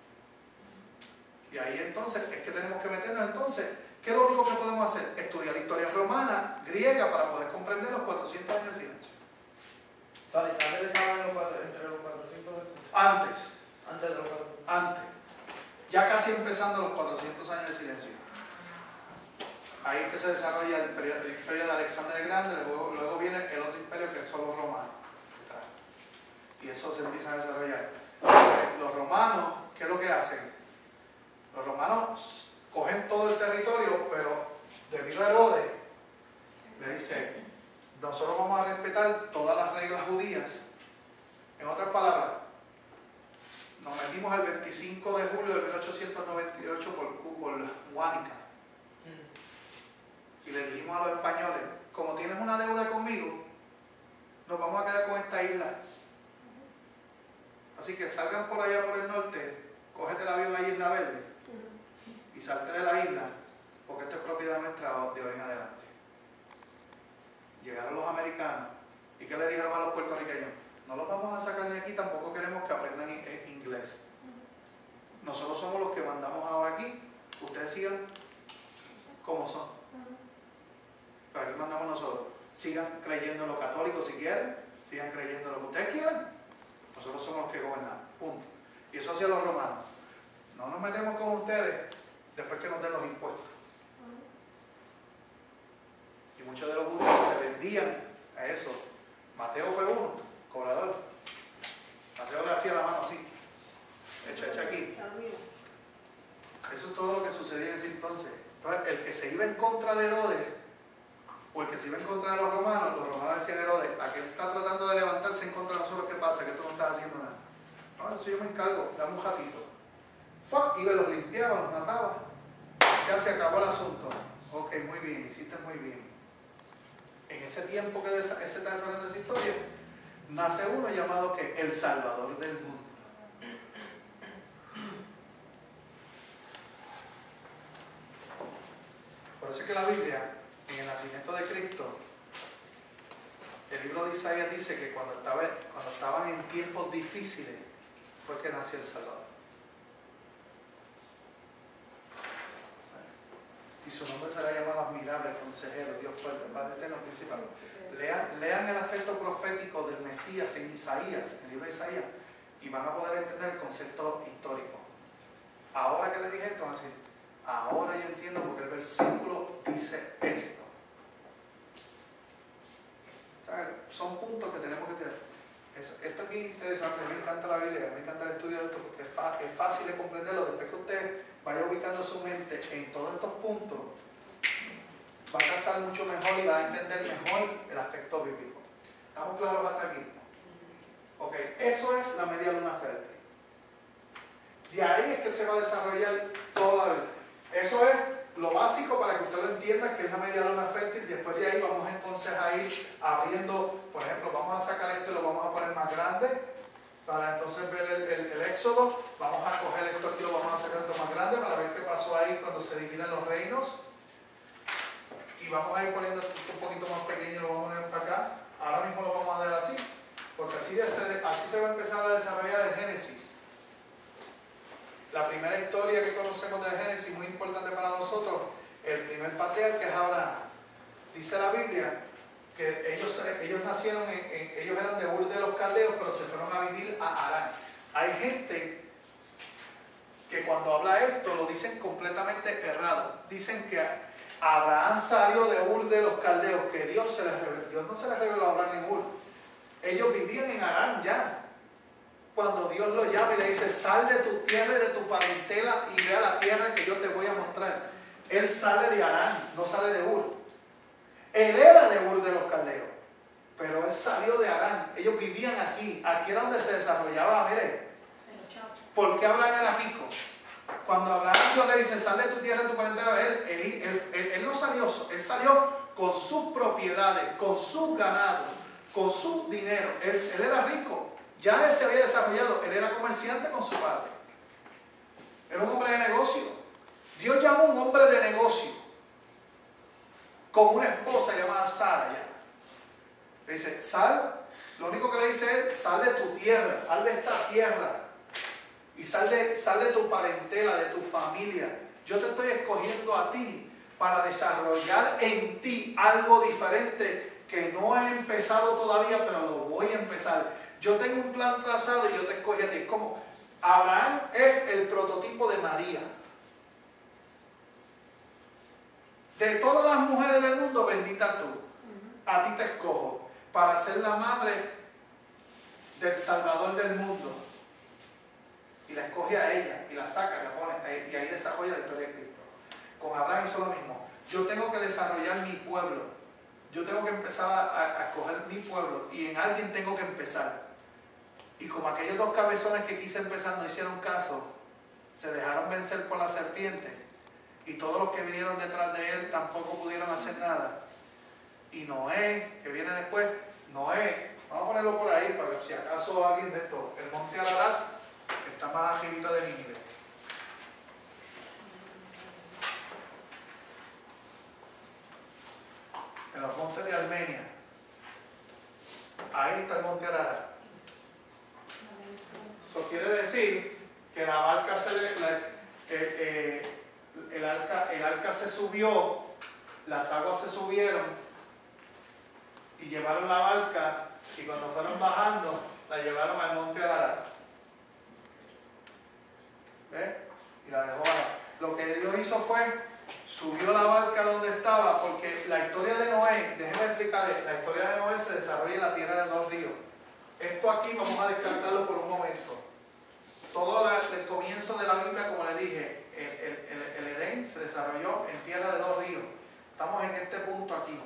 Y ahí entonces es que tenemos que meternos. Entonces, ¿qué es lo único que podemos hacer? Estudiar la historia romana, griega, para poder comprender los cuatrocientos años de silencio. ¿Sabes? ¿Antes estaban los cuatro, entre los cuatrocientos? Antes. Antes de los cuatrocientos. Antes. Ya casi empezando los cuatrocientos años de silencio. Ahí es que se desarrolla el, periodo, el imperio de Alexander el Grande, luego, luego viene el otro imperio que son los romanos. Y eso se empieza a desarrollar. Los romanos, ¿qué es lo que hacen? Los romanos cogen todo el territorio, pero debido a Herodes, le dice, nosotros vamos a respetar todas las reglas judías. En otras palabras, nos metimos el veinticinco de julio de mil ochocientos noventa y ocho por, por Guánica. Y le dijimos a los españoles, como tienes una deuda conmigo, nos vamos a quedar con esta isla. Así que salgan por allá por el norte, cógete el avión a Isla Verde y salte de la isla, porque esto es propiedad nuestra de hoy en adelante. Llegaron los americanos, ¿y qué le dijeron a los puertorriqueños? No los vamos a sacar ni aquí, tampoco queremos que aprendan inglés. Nosotros somos los que mandamos ahora aquí, ustedes sigan como son. Pero aquí mandamos nosotros. Sigan creyendo en lo católico si quieren, sigan creyendo en lo que ustedes quieran. Nosotros somos los que gobernamos, punto. Y eso hacía los romanos. No nos metemos con ustedes después que nos den los impuestos. Y muchos de los judíos se vendían a eso. Mateo fue uno, cobrador. Mateo le hacía la mano así. Echa, echa aquí. Eso es todo lo que sucedía en ese entonces. Entonces, el que se iba en contra de Herodes, o el que se iba en contra de los romanos, los romanos decían a Herodes, aquel está tratando de levantarse en contra de nosotros, ¿qué pasa? Que tú no estás haciendo nada. No, eso yo me encargo, dame un ratito. Fuck, iba, los limpiaba, los mataba. Ya se acabó el asunto. Ok, muy bien, hiciste muy bien. En ese tiempo que se está desarrollando esa historia, nace uno llamado que el Salvador del mundo. Por eso es que la Biblia, en el nacimiento de Cristo, el libro de Isaías dice que cuando, estaba, cuando estaban en tiempos difíciles fue que nació el Salvador. Y su nombre será llamado admirable, consejero, Dios fuerte, Padre eterno, principal. Lean, lean el aspecto profético del Mesías en Isaías, en el libro de Isaías, y van a poder entender el concepto histórico. Ahora que les dije esto, van a decir, ahora yo entiendo porque el versículo dice esto. ¿Sabes? Son puntos que tenemos que tener. Esto es bien interesante, me encanta la Biblia, me encanta el estudio de esto porque es, es fácil de comprenderlo. Después que usted vaya ubicando su mente en todos estos puntos, va a captar mucho mejor y va a entender mejor el aspecto bíblico. ¿Estamos claros hasta aquí? Ok, eso es la media luna fértil. De ahí es que se va a desarrollar toda la Biblia. Eso es lo básico para que usted lo entienda, que es la media luna fértil. Después de ahí vamos entonces a ir abriendo, por ejemplo, vamos a sacar esto y lo vamos a poner más grande para entonces ver el, el, el éxodo. Vamos a coger esto aquí y lo vamos a sacar esto más grande para ver qué pasó ahí cuando se dividen los reinos. Y vamos a ir poniendo esto un poquito más pequeño, lo vamos a poner para acá. Ahora mismo lo vamos a dar así, porque así, de, así se va a empezar a desarrollar el Génesis. La primera historia que conocemos del Génesis, muy importante para nosotros, el primer patriarca es Abraham. Dice la Biblia que ellos, ellos nacieron, en, en, ellos eran de Ur de los Caldeos, pero se fueron a vivir a Harán. Hay gente que cuando habla esto lo dicen completamente errado. Dicen que Abraham salió de Ur de los Caldeos, que Dios se les reveló. Dios no se les reveló a Abraham en Ur. Ellos vivían en Harán ya. Cuando Dios lo llama y le dice, sal de tu tierra y de tu parentela y ve a la tierra que yo te voy a mostrar. Él sale de Harán, no sale de Ur. Él era de Ur de los Caldeos, pero él salió de Harán. Ellos vivían aquí, aquí era donde se desarrollaba, mire. ¿Por qué Abraham era rico? Cuando Abraham Dios le dice, sal de tu tierra, de tu parentela, él, él, él, él, él no salió, él salió con sus propiedades, con sus ganados, con su dinero. Él, él era rico, ya él se había desarrollado, él era comerciante con su padre. Era un hombre de negocio. Dios llamó a un hombre de negocio con una esposa llamada Sara ya. Le dice, sal, lo único que le dice es, sal de tu tierra, sal de esta tierra. Y sal de, sal de tu parentela, de tu familia. Yo te estoy escogiendo a ti para desarrollar en ti algo diferente que no he empezado todavía, pero lo voy a empezar. Yo tengo un plan trazado y yo te escogí a ti. Como Abraham es el prototipo de María. De todas las mujeres del mundo, bendita tú. A ti te escojo para ser la madre del Salvador del mundo. Y la escoge a ella, y la saca, y la pone, y ahí desarrolla la historia de Cristo. Con Abraham hizo lo mismo. Yo tengo que desarrollar mi pueblo. Yo tengo que empezar a, a, a escoger mi pueblo, y en alguien tengo que empezar. Y como aquellos dos cabezones que quise empezar no hicieron caso, se dejaron vencer por la serpiente, y todos los que vinieron detrás de él tampoco pudieron hacer nada. Y Noé, que viene después, Noé, vamos a ponerlo por ahí, para que si acaso alguien de esto, el monte Ararat, está más arribita de Nínive. En los montes de Armenia. Ahí está el monte Ararat. Eso quiere decir que la barca se le, la, eh, eh, el, arca, el arca se subió, las aguas se subieron y llevaron la barca, y cuando fueron bajando la llevaron al monte Ararat. ¿Eh? Y la dejó ahí. Lo que Dios hizo fue, subió la barca donde estaba, porque la historia de Noé, déjenme explicarles, la historia de Noé se desarrolla en la tierra de dos ríos. Esto aquí vamos a descartarlo por un momento. Todo la, el comienzo de la Biblia, como les dije, el, el, el, el Edén se desarrolló en tierra de dos ríos. Estamos en este punto aquí.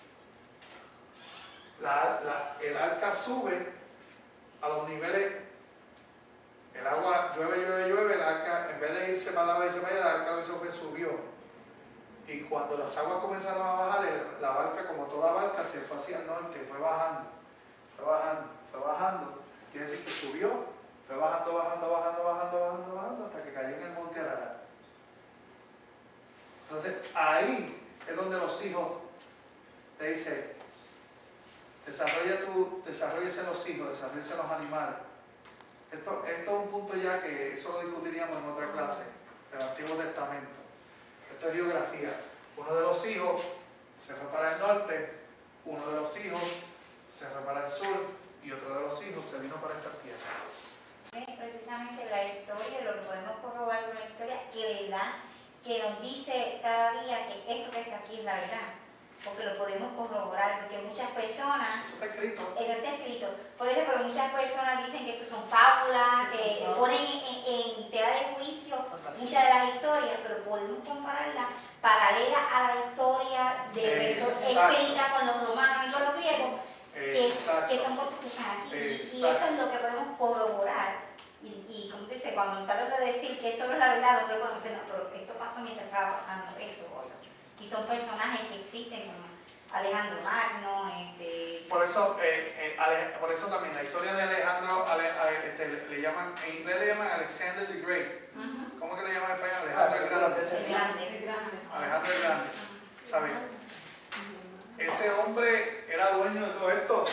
La, la, el arca sube a los niveles. El agua llueve, llueve, llueve, el arca, en vez de irse para la irse para allá, el arca lo hizo fue subió. Y cuando las aguas comenzaron a bajar, el, la barca, como toda barca, se fue hacia el norte, fue bajando, fue bajando, fue bajando. Quiere decir que subió, fue bajando, bajando, bajando, bajando, bajando, bajando, hasta que cayó en el monte Ararat. Entonces, ahí es donde los hijos te dicen, desarrolla tu, desarrollese los hijos, desarrollese los animales. Esto, esto es un punto ya que eso lo discutiríamos en otra clase del Antiguo Testamento. Esto es geografía. Uno de los hijos se fue para el norte, uno de los hijos se fue para el sur y otro de los hijos se vino para esta tierra. Es precisamente la historia, lo que podemos corroborar con la historia, que verdad, que nos dice cada día que esto que está aquí es la verdad. Porque lo podemos corroborar, porque muchas personas... Eso está escrito. Eso está escrito. Por eso, pero muchas personas dicen que esto son fábulas, que ponen en, en tela de juicio muchas de las historias, pero podemos compararlas paralelas a la historia de escrita con los romanos y con los griegos, que, que son cosas que están aquí. Y, y eso es lo que podemos corroborar. Y, y como te dice, cuando trata de decir que esto no es la verdad, nosotros podemos decir, no, pero esto pasó mientras estaba pasando esto o otro. Y son personajes que existen como Alejandro Magno, este... Por eso, eh, eh, por eso también la historia de Alejandro, ale, ale, este, le, le llaman, en inglés le llaman Alexander the Great. Uh-huh. ¿Cómo que le llaman en español? Alejandro el Grande. El grande, el grande. Alejandro el Grande. ¿Sabes? Ese hombre era dueño de todo esto.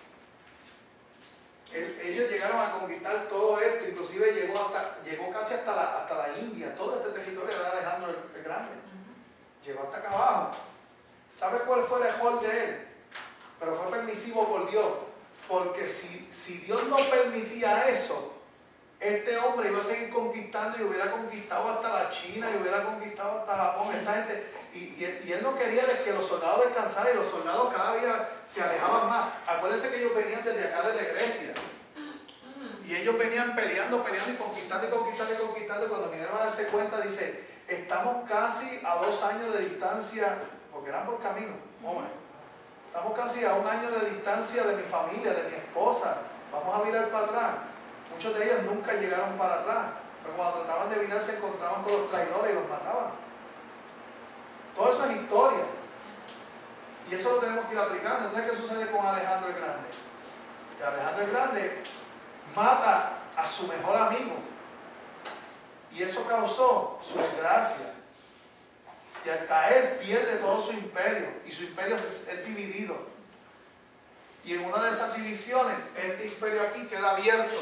El, ellos llegaron a conquistar todo esto, inclusive llegó, hasta, llegó casi hasta la, hasta la India. Todo este territorio era de Alejandro el, el Grande. Llegó hasta acá abajo. ¿Sabe cuál fue el error de él? Pero fue permisivo por Dios. Porque si, si Dios no permitía eso, este hombre iba a seguir conquistando y hubiera conquistado hasta la China y hubiera conquistado hasta Japón. Esta gente, y, y, y él no quería de que los soldados descansaran, y los soldados cada día se alejaban más. Acuérdense que ellos venían desde acá, desde Grecia. Y ellos venían peleando, peleando y conquistando y conquistando y conquistando. Y cuando vinieron a darse cuenta, dice, estamos casi a dos años de distancia, porque eran por camino, hombre. Estamos casi a un año de distancia de mi familia, de mi esposa. Vamos a mirar para atrás. Muchos de ellos nunca llegaron para atrás. Pero cuando trataban de virar se encontraban con los traidores y los mataban. Todo eso es historia. Y eso lo tenemos que ir aplicando. Entonces, ¿qué sucede con Alejandro el Grande? Que Alejandro el Grande mata a su mejor amigo. Y eso causó su desgracia. Y al caer pierde todo su imperio. Y su imperio es, es dividido. Y en una de esas divisiones, este imperio aquí queda abierto.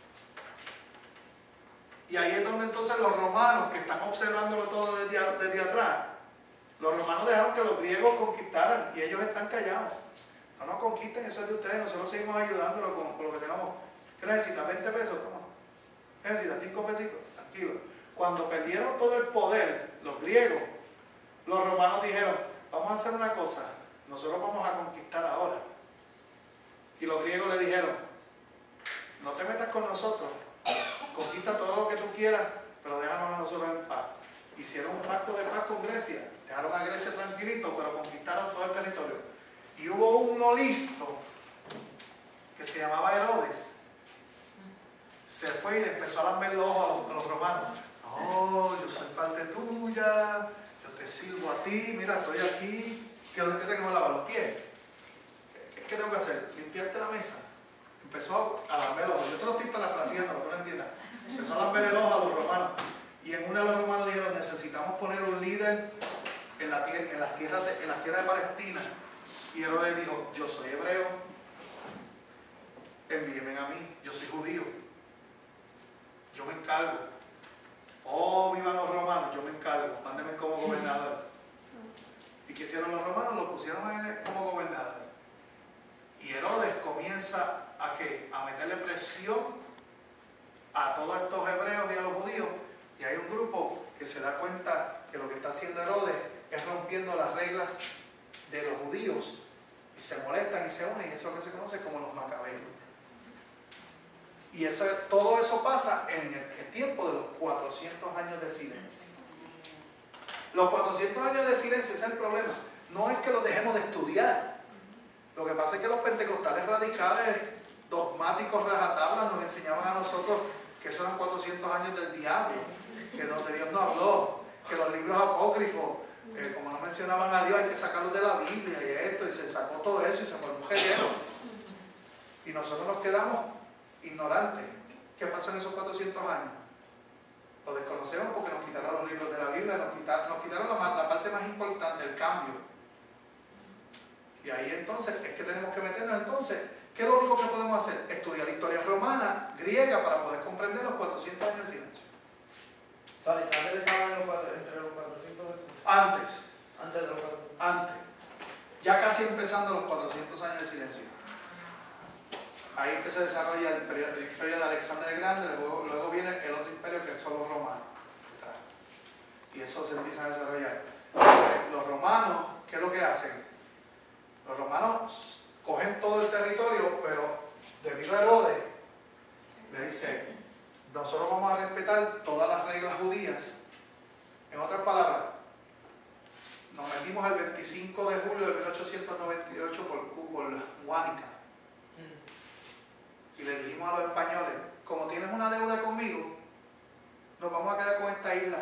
Y ahí es donde entonces los romanos, que están observándolo todo desde, desde atrás, los romanos dejaron que los griegos conquistaran y ellos están callados. No nos conquisten, eso es de ustedes, nosotros seguimos ayudándolo con, con lo que tengamos. ¿Qué necesita? ¿veinte pesos? Toma. ¿Qué necesita? ¿cinco pesitos? Tranquilo. Cuando perdieron todo el poder, los griegos, los romanos dijeron, vamos a hacer una cosa, nosotros vamos a conquistar ahora. Y los griegos le dijeron, no te metas con nosotros, conquista todo lo que tú quieras, pero déjanos a nosotros en paz. Hicieron un pacto de paz con Grecia, dejaron a Grecia tranquilito, pero conquistaron todo el territorio. Y hubo uno listo, que se llamaba Herodes, se fue y le empezó a lamber los ojos a los, a los romanos. No, yo soy parte tuya, yo te sirvo a ti, mira, estoy aquí, ¿qué tengo que lavar los pies? ¿Qué, qué tengo que hacer? Limpiarte la mesa. Empezó a lamber los ojos, yo te lo estoy parafraseando, para que tú lo entiendas. Empezó a lamber el ojo a los romanos. Y en uno de los romanos dijeron, necesitamos poner un líder en, la tierra, en, las tierras de, en las tierras de Palestina. Y Herodes dijo, yo soy hebreo, envíenme a mí, yo soy judío, yo me encargo. Oh, vivan los romanos, yo me encargo, mándenme como gobernador. ¿Y qué hicieron los romanos? Lo pusieron a él como gobernador. Y Herodes comienza a, ¿qué? A meterle presión a todos estos hebreos y a los judíos. Y hay un grupo que se da cuenta que lo que está haciendo Herodes es rompiendo las reglas de los judíos. Y se molestan y se unen, y eso es lo que se conoce como los macabeos. Y eso, todo eso pasa en el, el tiempo de los cuatrocientos años de silencio. Los cuatrocientos años de silencio, ese es el problema. No es que los dejemos de estudiar. Lo que pasa es que los pentecostales radicales, dogmáticos, rajatablas, nos enseñaban a nosotros que esos eran cuatrocientos años del diablo, que donde Dios no habló, que los libros apócrifos, eh, como no mencionaban a Dios, hay que sacarlos de la Biblia y esto, y se sacó todo eso y se formó un reguero. Y nosotros nos quedamos ignorantes. ¿Qué pasó en esos cuatrocientos años? Lo desconocemos porque nos quitaron los libros de la Biblia, nos quitaron, nos quitaron la, la parte más importante, el cambio. Y ahí entonces es que tenemos que meternos entonces. ¿Qué es lo único que podemos hacer? Estudiar la historia romana, griega, para poder comprender los cuatrocientos años de silencio. ¿Sabes? ¿Antes estaban los cuatro, entre los cuatrocientos? Antes. Antes de los cuatrocientos. Antes. Ya casi empezando los cuatrocientos años de silencio. Ahí que se desarrolla el imperio, el imperio de Alexander el Grande, luego, luego viene el otro imperio que son los romanos. Y eso se empieza a desarrollar. Los romanos, ¿qué es lo que hacen? Los romanos cogen todo el territorio, pero debido a Herodes, le dice, nosotros vamos a respetar todas las reglas judías. En otras palabras, nos metimos el veinticinco de julio de mil ochocientos noventa y ocho por, por Guánica. Y le dijimos a los españoles, como tienes una deuda conmigo, nos vamos a quedar con esta isla.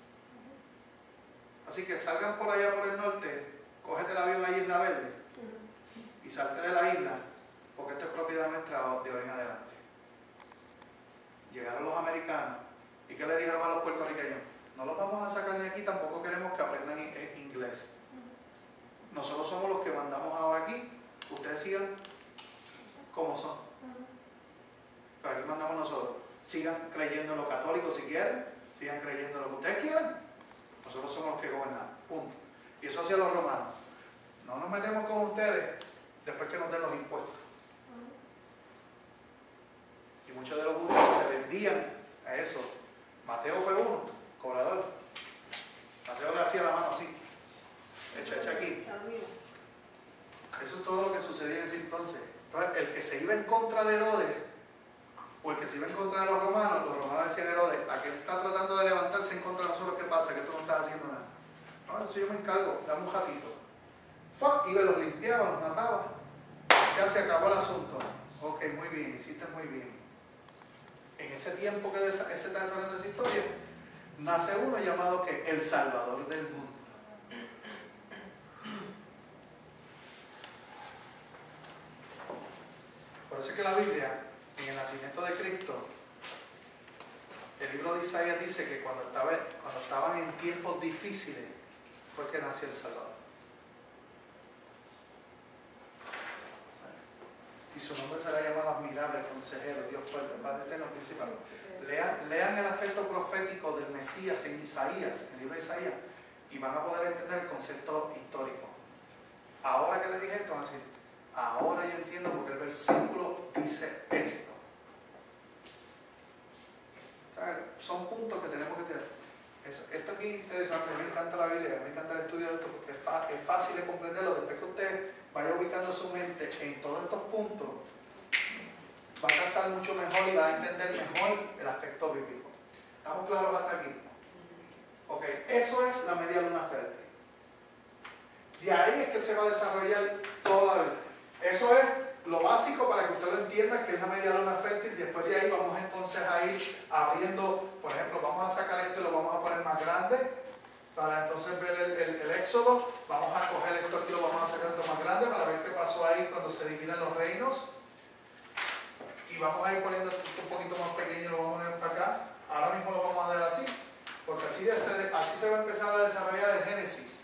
Así que salgan por allá por el norte, cógete el avión ahí en Isla Verde y salte de la isla, porque esto es propiedad nuestra de hoy en adelante. Llegaron los americanos, ¿y qué le dijeron a los puertorriqueños? No los vamos a sacar de aquí, tampoco queremos que aprendan inglés. Nosotros somos los que mandamos ahora aquí, ustedes sigan como son. Pero aquí mandamos nosotros. Sigan creyendo en lo católico si quieren, sigan creyendo en lo que ustedes quieran. Nosotros somos los que gobernamos, punto. Y eso hacía los romanos. No nos metemos con ustedes después que nos den los impuestos. Y muchos de los judíos se vendían a eso. Mateo fue uno, cobrador. Mateo le hacía la mano así. Echa, echa aquí. Eso es todo lo que sucedía en ese entonces. Entonces, el que se iba en contra de Herodes, o el que se iba en contra de los romanos, los romanos decían a Herodes, aquel está tratando de levantarse en contra de nosotros, ¿qué pasa? Que tú no estás haciendo nada. No, eso yo me encargo, dame un ratito. Fuck, iba, los limpiaba, los mataba. Ya se acabó el asunto. Ok, muy bien, hiciste muy bien. En ese tiempo que se está desarrollando esa historia, nace uno llamado que el Salvador del mundo. Por eso es que la Biblia, en el nacimiento de Cristo, el libro de Isaías dice que cuando, estaba, cuando estaban en tiempos difíciles fue que nació el Salvador. Y su nombre será llamado admirable, consejero, Dios fuerte, Padre eterno, principal. Lean, lean el aspecto profético del Mesías en Isaías, en el libro de Isaías, y van a poder entender el concepto histórico. Ahora que le dije esto, van a decir, ahora yo entiendo porque el versículo dice esto. O sea, son puntos que tenemos que tener. Es, esto es bien interesante, me encanta la Biblia, me encanta el estudio de esto porque es, fa, es fácil de comprenderlo. Después que usted vaya ubicando su mente en todos estos puntos, va a captar mucho mejor y va a entender mejor el aspecto bíblico. ¿Estamos claros hasta aquí? Ok, eso es la media luna fértil. De ahí es que se va a desarrollar toda la Biblia. Eso es lo básico para que usted lo entienda, que es la media luna fértil. Después de ahí vamos entonces a ir abriendo, por ejemplo, vamos a sacar esto y lo vamos a poner más grande para entonces ver el, el, el éxodo. Vamos a coger esto aquí y lo vamos a sacar esto más grande para ver qué pasó ahí cuando se dividen los reinos. Y vamos a ir poniendo esto un poquito más pequeño, lo vamos a poner para acá. Ahora mismo lo vamos a ver así, porque así, de, así se va a empezar a desarrollar el Génesis.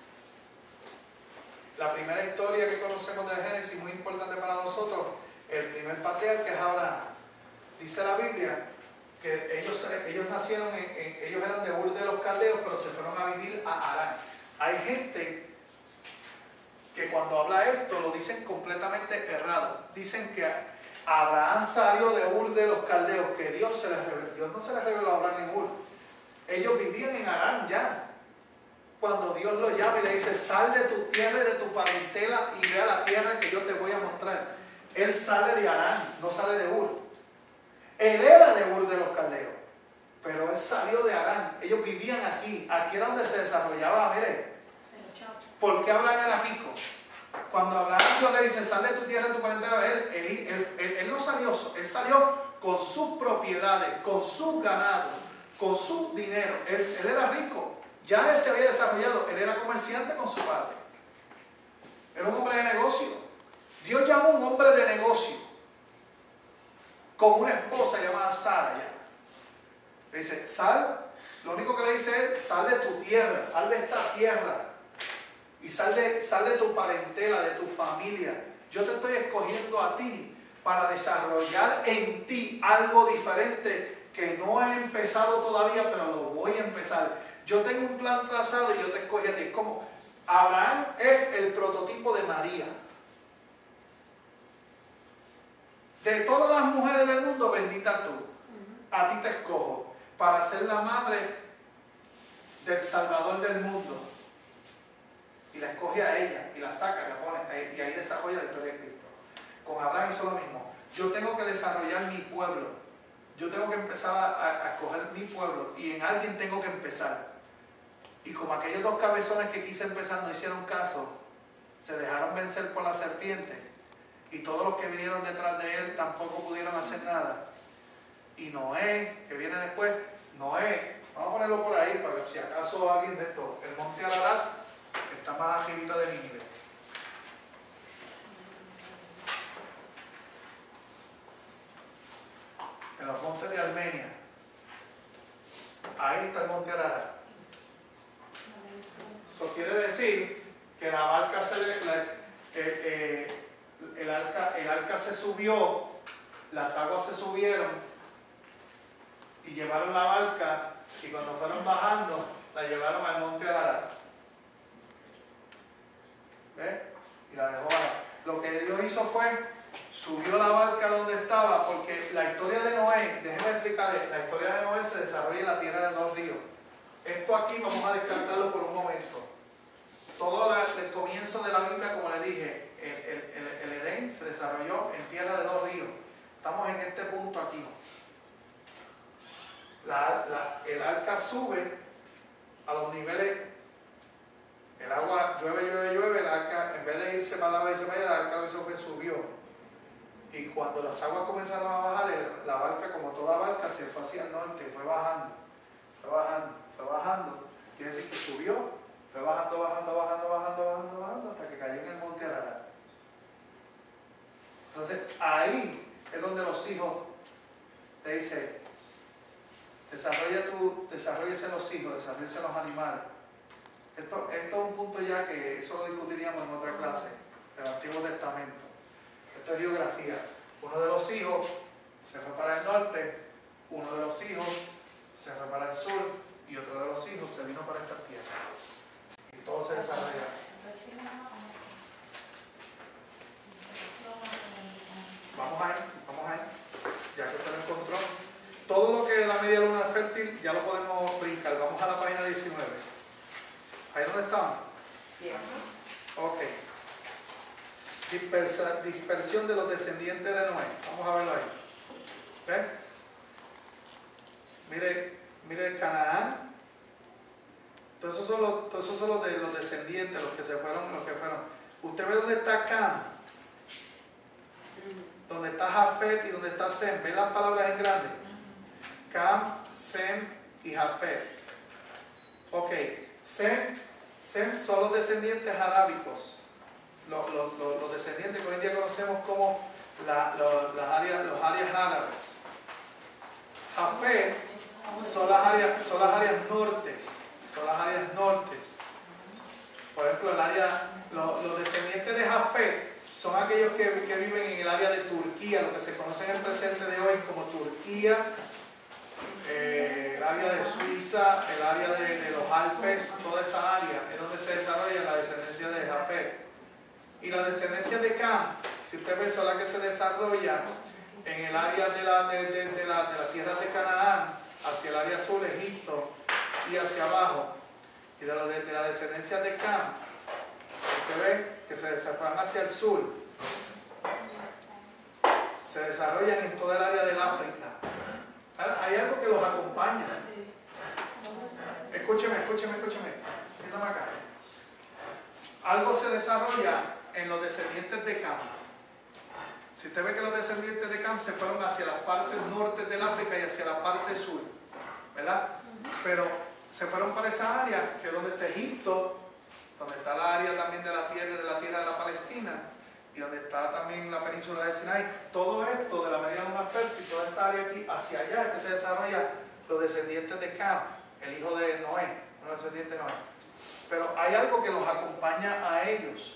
La primera historia que conocemos del Génesis, muy importante para nosotros, el primer patriarca es Abraham. Dice la Biblia que ellos, ellos nacieron, en, en, ellos eran de Ur de los Caldeos, pero se fueron a vivir a Harán. Hay gente que cuando habla esto lo dicen completamente errado. Dicen que Abraham salió de Ur de los Caldeos, que Dios se les reveló. Dios no se les reveló a Abraham en Ur. Ellos vivían en Harán ya. Cuando Dios lo llama y le dice, sal de tu tierra y de tu parentela y ve a la tierra que yo te voy a mostrar. Él sale de Harán, no sale de Ur. Él era de Ur de los Caldeos, pero él salió de Harán. Ellos vivían aquí, aquí era donde se desarrollaba, mire. ¿Por qué Abraham era rico? Cuando Abraham Dios le dice, sal de tu tierra y de tu parentela, él, él, él, él, él no salió, él salió con sus propiedades, con sus ganados, con su dinero. Él, él era rico. Ya él se había desarrollado, él era comerciante con su padre. Era un hombre de negocio. Dios llamó a un hombre de negocio con una esposa llamada Sara. Ya. Le dice, sal, lo único que le dice es, sal de tu tierra, sal de esta tierra y sal de, sal de tu parentela, de tu familia. Yo te estoy escogiendo a ti para desarrollar en ti algo diferente que no he empezado todavía, pero lo voy a empezar. Yo tengo un plan trazado y yo te escogí a ti. Como Abraham es el prototipo de María. De todas las mujeres del mundo, bendita tú. A ti te escojo para ser la madre del Salvador del mundo. Y la escoge a ella y la saca, la pone y ahí desarrolla la historia de Cristo. Con Abraham hizo lo mismo. Yo tengo que desarrollar mi pueblo. Yo tengo que empezar a, a, a escoger mi pueblo y en alguien tengo que empezar. Y como aquellos dos cabezones que quise empezar no hicieron caso, se dejaron vencer por la serpiente y todos los que vinieron detrás de él tampoco pudieron hacer nada. Y Noé, que viene después, Noé, vamos a ponerlo por ahí para que si acaso alguien de esto, el monte Ararat, que está más arribita de Nínive. En los montes de Armenia. Ahí está el monte Ararat. Eso quiere decir que la barca se le, la, eh, eh, el, arca, el arca se subió, las aguas se subieron y llevaron la barca y cuando fueron bajando la llevaron al monte Ararat. ¿Ves? Y la dejó ahí. Lo que Dios hizo fue subió la barca donde estaba, porque la historia de Noé, déjenme explicarles, la historia de Noé se desarrolla en la tierra de dos ríos. Esto aquí vamos a descartarlo por un momento. Todo la, el comienzo de la Biblia, como le dije, el, el, el, el Edén se desarrolló en tierra de dos ríos. Estamos en este punto aquí. La, la, el arca sube a los niveles, el agua llueve, llueve, llueve, el arca en vez de irse para la irse para allá, el arca lo hizo fue subió. Y cuando las aguas comenzaron a bajar, el- la barca, como toda barca, se fue hacia el norte, fue bajando, fue bajando, fue bajando. Quiere decir que subió, fue bajando, bajando, bajando, bajando, bajando, bajando, hasta que cayó en el monte Ararat. Entonces, ahí es donde los hijos te dicen, desarrolla tu, desarrollese los hijos, desarrollese los animales. Esto, esto es un punto ya que eso lo discutiríamos en otra clase del Antiguo Testamento. Esto es geografía. Uno de los hijos se fue para el norte, uno de los hijos se fue para el sur y otro de los hijos se vino para esta tierra. Y todo se desarrolla. Vamos ahí, vamos ahí. Ya que usted lo encontró. Todo lo que es la media luna fértil ya lo podemos brincar. Vamos a la página diecinueve. ¿Ahí dónde estamos? Ok. Dispersa, dispersión de los descendientes de Noé. Vamos a verlo ahí. ¿Ven? Mire, mire Canaán. Todos esos son los, todos esos son los de los descendientes, los que se fueron, los que fueron. ¿Usted ve dónde está Cam? Donde está Jafet y donde está Sem. ¿Ven las palabras en grande? Cam, Sem y Jafet. Ok. Sem, Sem son los descendientes arábicos. Los, los, los, los descendientes que hoy en día conocemos como la, los, las áreas, los áreas árabes. Jafet son las áreas, son las áreas nortes. Son las áreas nortes. Por ejemplo, el área, los, los descendientes de Jafet son aquellos que, que viven en el área de Turquía, lo que se conoce en el presente de hoy como Turquía, eh, el área de Suiza, el área de, de los Alpes, toda esa área es donde se desarrolla la descendencia de Jafet. Y la descendencia de Cam, si usted ve, son las que se desarrolla en el área de la, de, de, de la, de la tierra de Canaán, hacia el área sur, Egipto, y hacia abajo. Y de la, de, de la descendencia de Cam, usted ve que se desarrollan hacia el sur, se desarrollan en toda el área del África. Hay algo que los acompaña. Escúcheme, escúcheme, escúcheme. Siéntame acá. Algo se desarrolla en los descendientes de Cam. Si usted ve que los descendientes de Cam se fueron hacia las partes norte del África y hacia la parte sur, ¿verdad? Pero se fueron para esa área, que es donde está Egipto, donde está la área también de la tierra de la tierra de la Palestina, y donde está también la península de Sinai. Todo esto de la media luna fértil, toda esta área aquí, hacia allá es que se desarrolla los descendientes de Cam, el hijo de Noé, uno de los descendientes de Noé. Pero hay algo que los acompaña a ellos,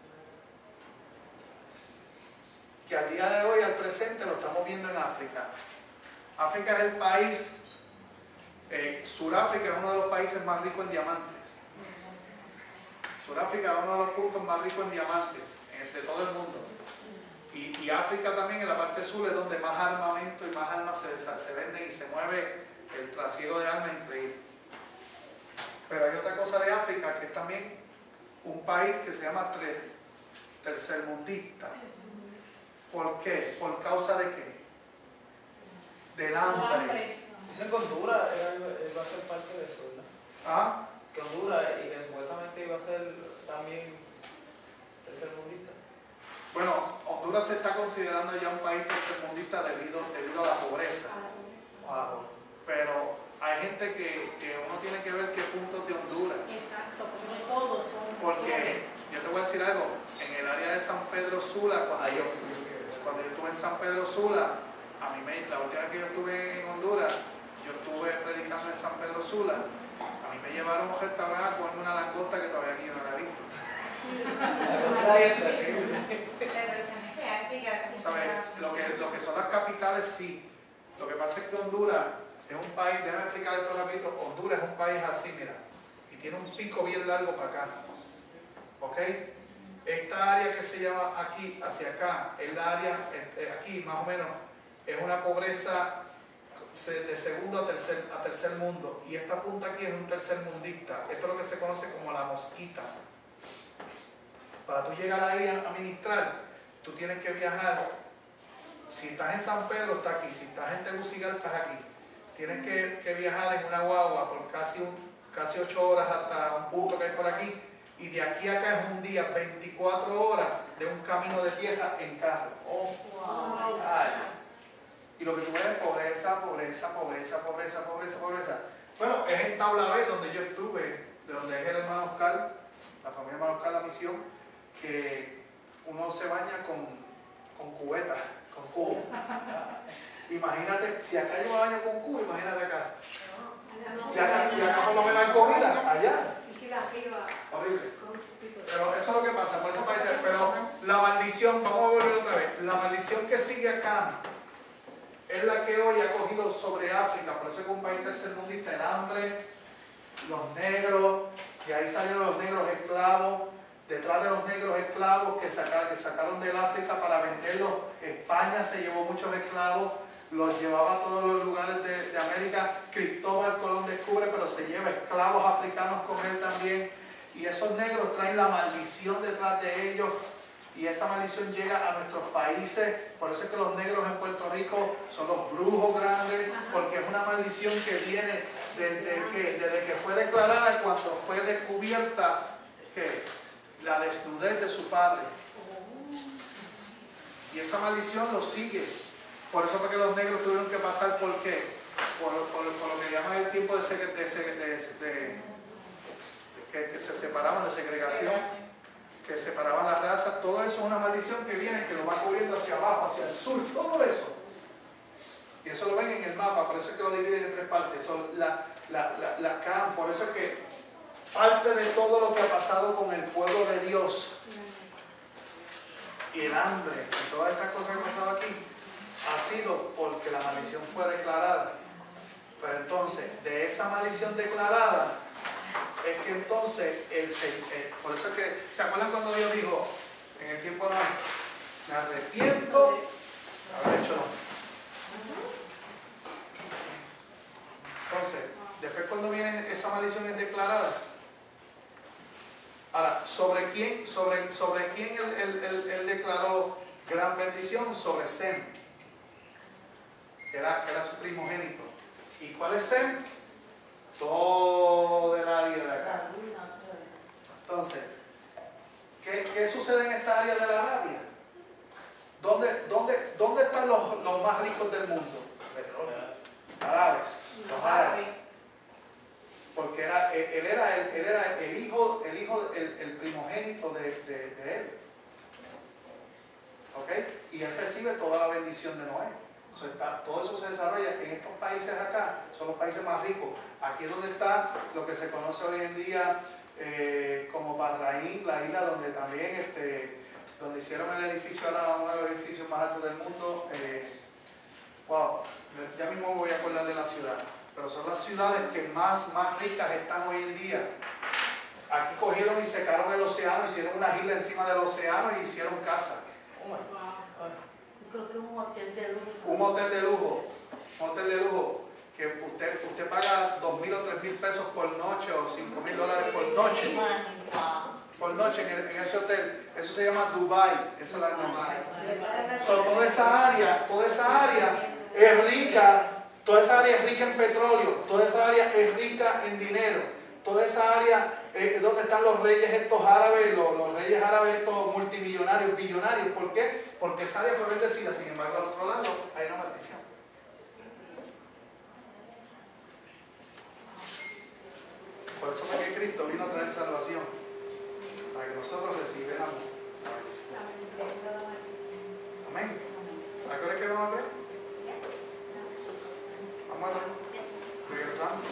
que al día de hoy, al presente, lo estamos viendo en África. África es el país, eh, Suráfrica es uno de los países más ricos en diamantes. Suráfrica es uno de los puntos más ricos en diamantes de todo el mundo. Y, y África también, en la parte sur, es donde más armamento y más armas se, se venden y se mueve el trasiego de armas increíble. Pero hay otra cosa de África que es también un país que se llama tercermundista. ¿Por qué? ¿Por causa de qué? Del hambre. Dicen que Honduras iba a ser parte de eso, ¿verdad? ¿Ah? Que Honduras y que supuestamente iba a ser también tercermundista. Bueno, Honduras se está considerando ya un país tercermundista debido, debido a la pobreza. Wow. Pero hay gente que, que uno tiene que ver qué puntos de Honduras. Exacto, porque no todos son. Porque yo te voy a decir algo, en el área de San Pedro Sula, cuando, Ah, yo yo, fui. cuando yo estuve en San Pedro Sula, a mí me, la última vez que yo estuve en Honduras, yo estuve predicando en San Pedro Sula, a mí me llevaron a un restaurante a comerme una langosta que todavía aquí yo no la he visto. ¿Sabes? Lo que, lo que son las capitales, sí. Lo que pasa es que Honduras es un país, déjame explicar esto rapidito, Honduras es un país así, mira, y tiene un pico bien largo para acá. ¿Ok? Esta área que se llama aquí, hacia acá, es la área, eh, aquí más o menos, es una pobreza de segundo a tercer, a tercer mundo. Y esta punta aquí es un tercer mundista. Esto es lo que se conoce como la mosquita. Para tú llegar ahí a, a ministrar, tú tienes que viajar. Si estás en San Pedro, está aquí. Si estás en Tegucigalpa, estás aquí. Tienes que, que viajar en una guagua por casi, un, casi ocho horas hasta un punto que hay por aquí. Y de aquí a acá es un día, veinticuatro horas de un camino de tierra en carro. Oh, Wow. ay. Y lo que tú ves es pobreza, pobreza, pobreza, pobreza, pobreza, pobreza. Bueno, es en Tabla B donde yo estuve, de donde es el hermano Oscar, la familia hermano Oscar, la misión, que uno se baña con, con cubeta, con cubo. Imagínate, si acá yo me baño con cubo, imagínate acá. Y acá, y acá por lo menos hay comida, allá. Horrible. Pero eso es lo que pasa, por eso para pero la maldición, vamos a volver otra vez, la maldición que sigue acá es la que hoy ha cogido sobre África, por eso es que un país tercermundista, el hambre, los negros, y ahí salieron los negros esclavos, detrás de los negros esclavos que sacaron, que sacaron del África para venderlos, España se llevó muchos esclavos, los llevaba a todos los lugares de, de América, Cristóbal Colón descubre, pero se lleva esclavos africanos con él también, y esos negros traen la maldición detrás de ellos, y esa maldición llega a nuestros países. Por eso es que los negros en Puerto Rico son los brujos grandes, porque es una maldición que viene desde que, desde que fue declarada, cuando fue descubierta que la desnudez de su padre. Y esa maldición lo sigue. Por eso fue que los negros tuvieron que pasar, ¿por qué? Por, por, por lo que llaman el tiempo de, de, de, de, de que, que se separaban de segregación, que separaban las razas. Todo eso es una maldición que viene, que lo va cubriendo hacia abajo, hacia el sur, todo eso. Y eso lo ven en el mapa, por eso es que lo dividen en tres partes. Son la, la, la, la Cam, por eso es que parte de todo lo que ha pasado con el pueblo de Dios, y el hambre, y todas estas cosas que han pasado aquí, ha sido porque la maldición fue declarada. Pero entonces, de esa maldición declarada, es que entonces, el, el, por eso es que, ¿se acuerdan cuando Dios dijo, en el tiempo de Noé, me arrepiento de haber hecho no? Entonces, después cuando viene esa maldición es declarada. Ahora, ¿sobre quién, sobre, sobre quién él, él, él, él declaró gran bendición? Sobre Sem, que era, que era su primogénito. ¿Y cuál es Sem? Todo el área de acá. Entonces, ¿qué, qué sucede en esta área de la Arabia? ¿Dónde, dónde, dónde están los, los más ricos del mundo? Árabes, los árabes. Porque era, él, era, él, él era el hijo, el, hijo el, el primogénito de, de, de él. ¿Ok? Y él recibe toda la bendición de Noé. So, está, todo eso se desarrolla en estos países acá, son los países más ricos. Aquí es donde está lo que se conoce hoy en día eh, como Bahrain, la isla donde también este, donde hicieron el edificio, ahora uno de los edificios más altos del mundo. Eh, wow, ya mismo me voy a acordar de la ciudad, pero son las ciudades que más, más ricas están hoy en día. Aquí cogieron y secaron el océano, hicieron una isla encima del océano y hicieron casa. Creo que un hotel de lujo. Un hotel de lujo, un hotel de lujo, que usted, usted paga dos mil o tres mil pesos por noche o cinco mil dólares por noche. Por noche en, en ese hotel. Eso se llama Dubai. Esa es la nombre. So, toda esa área, toda esa área es rica, toda esa área es rica en petróleo, toda esa área es rica en dinero, toda esa área es eh, donde están los reyes estos árabes, los, los reyes árabes estos multimillonarios, billonarios. ¿Por qué? Porque esa área fue bendecida, sin embargo al otro lado hay una maldición. Por eso fue que Cristo vino a traer salvación, para que nosotros recibiéramos la bendición. Amén. ¿A qué hora es que vamos a ver? Vamos a ver. Regresamos.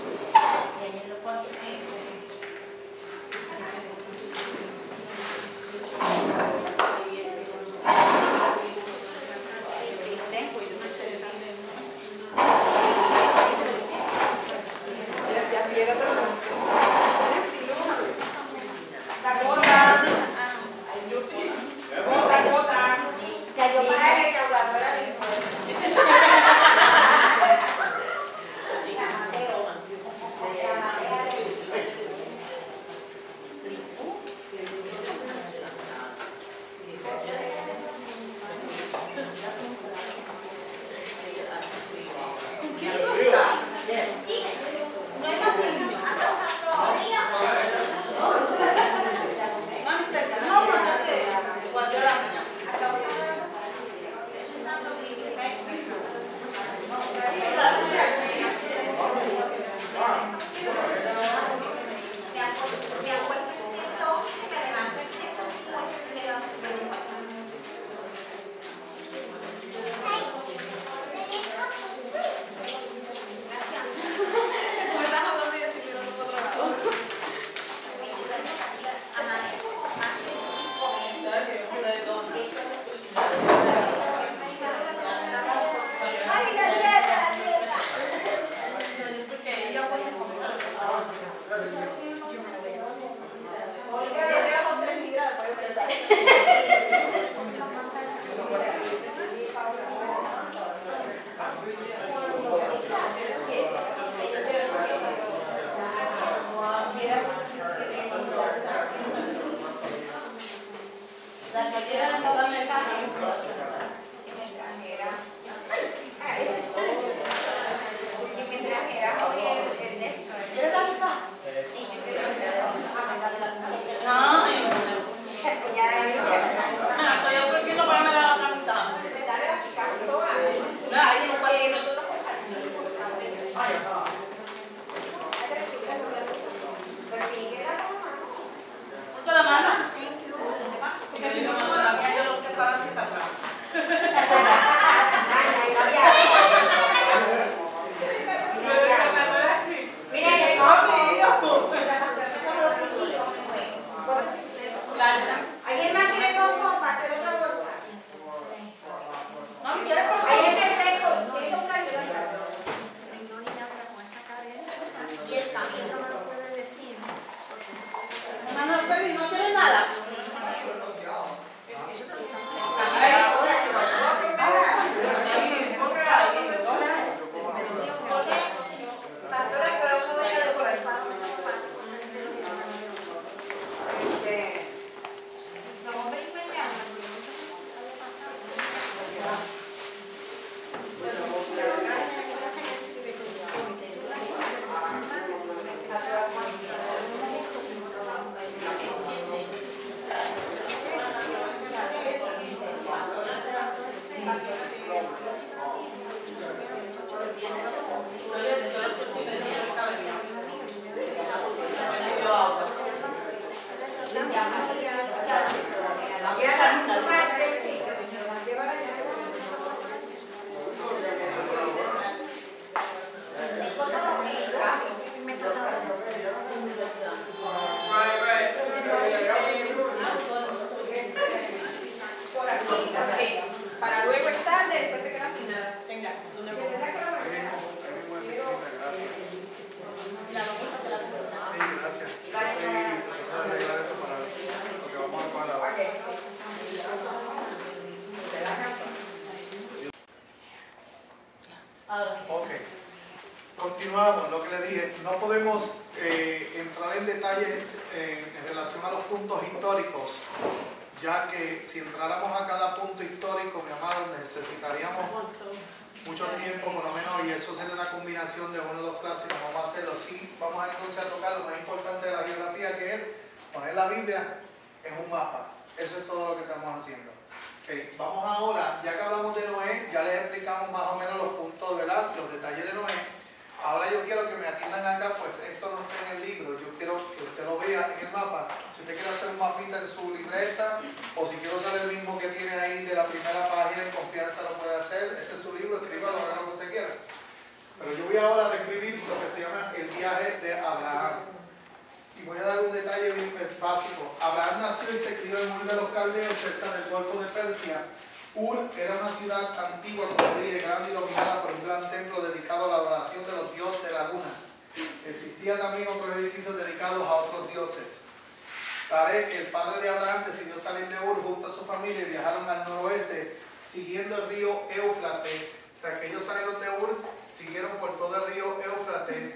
continuamos, lo que les dije, no podemos eh, entrar en detalles en, en relación a los puntos históricos, ya que si entráramos a cada punto histórico, mi amado, necesitaríamos mucho tiempo por lo menos, y eso sería una combinación de una o dos clases. No vamos a hacerlo. Sí, vamos a entonces a tocar lo más importante de la geografía, que es poner la Biblia en un mapa. Eso es todo lo que estamos haciendo. Okay. Vamos ahora, ya que hablamos de Noé, ya les explicamos más o menos los puntos, ¿verdad? Los detalles de Noé. Ahora yo quiero que me atiendan acá, pues esto no está en el libro, yo quiero que usted lo vea en el mapa. Si usted quiere hacer un mapita en su libreta, o si quiere usar el mismo que tiene ahí de la primera página, en confianza lo puede hacer. Ese es su libro, escríbalo, haga lo que usted quiera. Pero yo voy ahora a describir lo que se llama el viaje de Abraham. Y voy a dar un detalle bien básico. Abraham nació y se crió en Ur de los Caldeos, cerca del Golfo de Persia. Ur era una ciudad antigua, como dije, grande y dominada por un gran templo dedicado a la adoración de los dioses de la luna. Existían también otros edificios dedicados a otros dioses. Tarek, el padre de Abraham, decidió salir de Ur junto a su familia y viajaron al noroeste, siguiendo el río Éufrates. O sea, que ellos salieron de Ur, siguieron por todo el río Éufrates.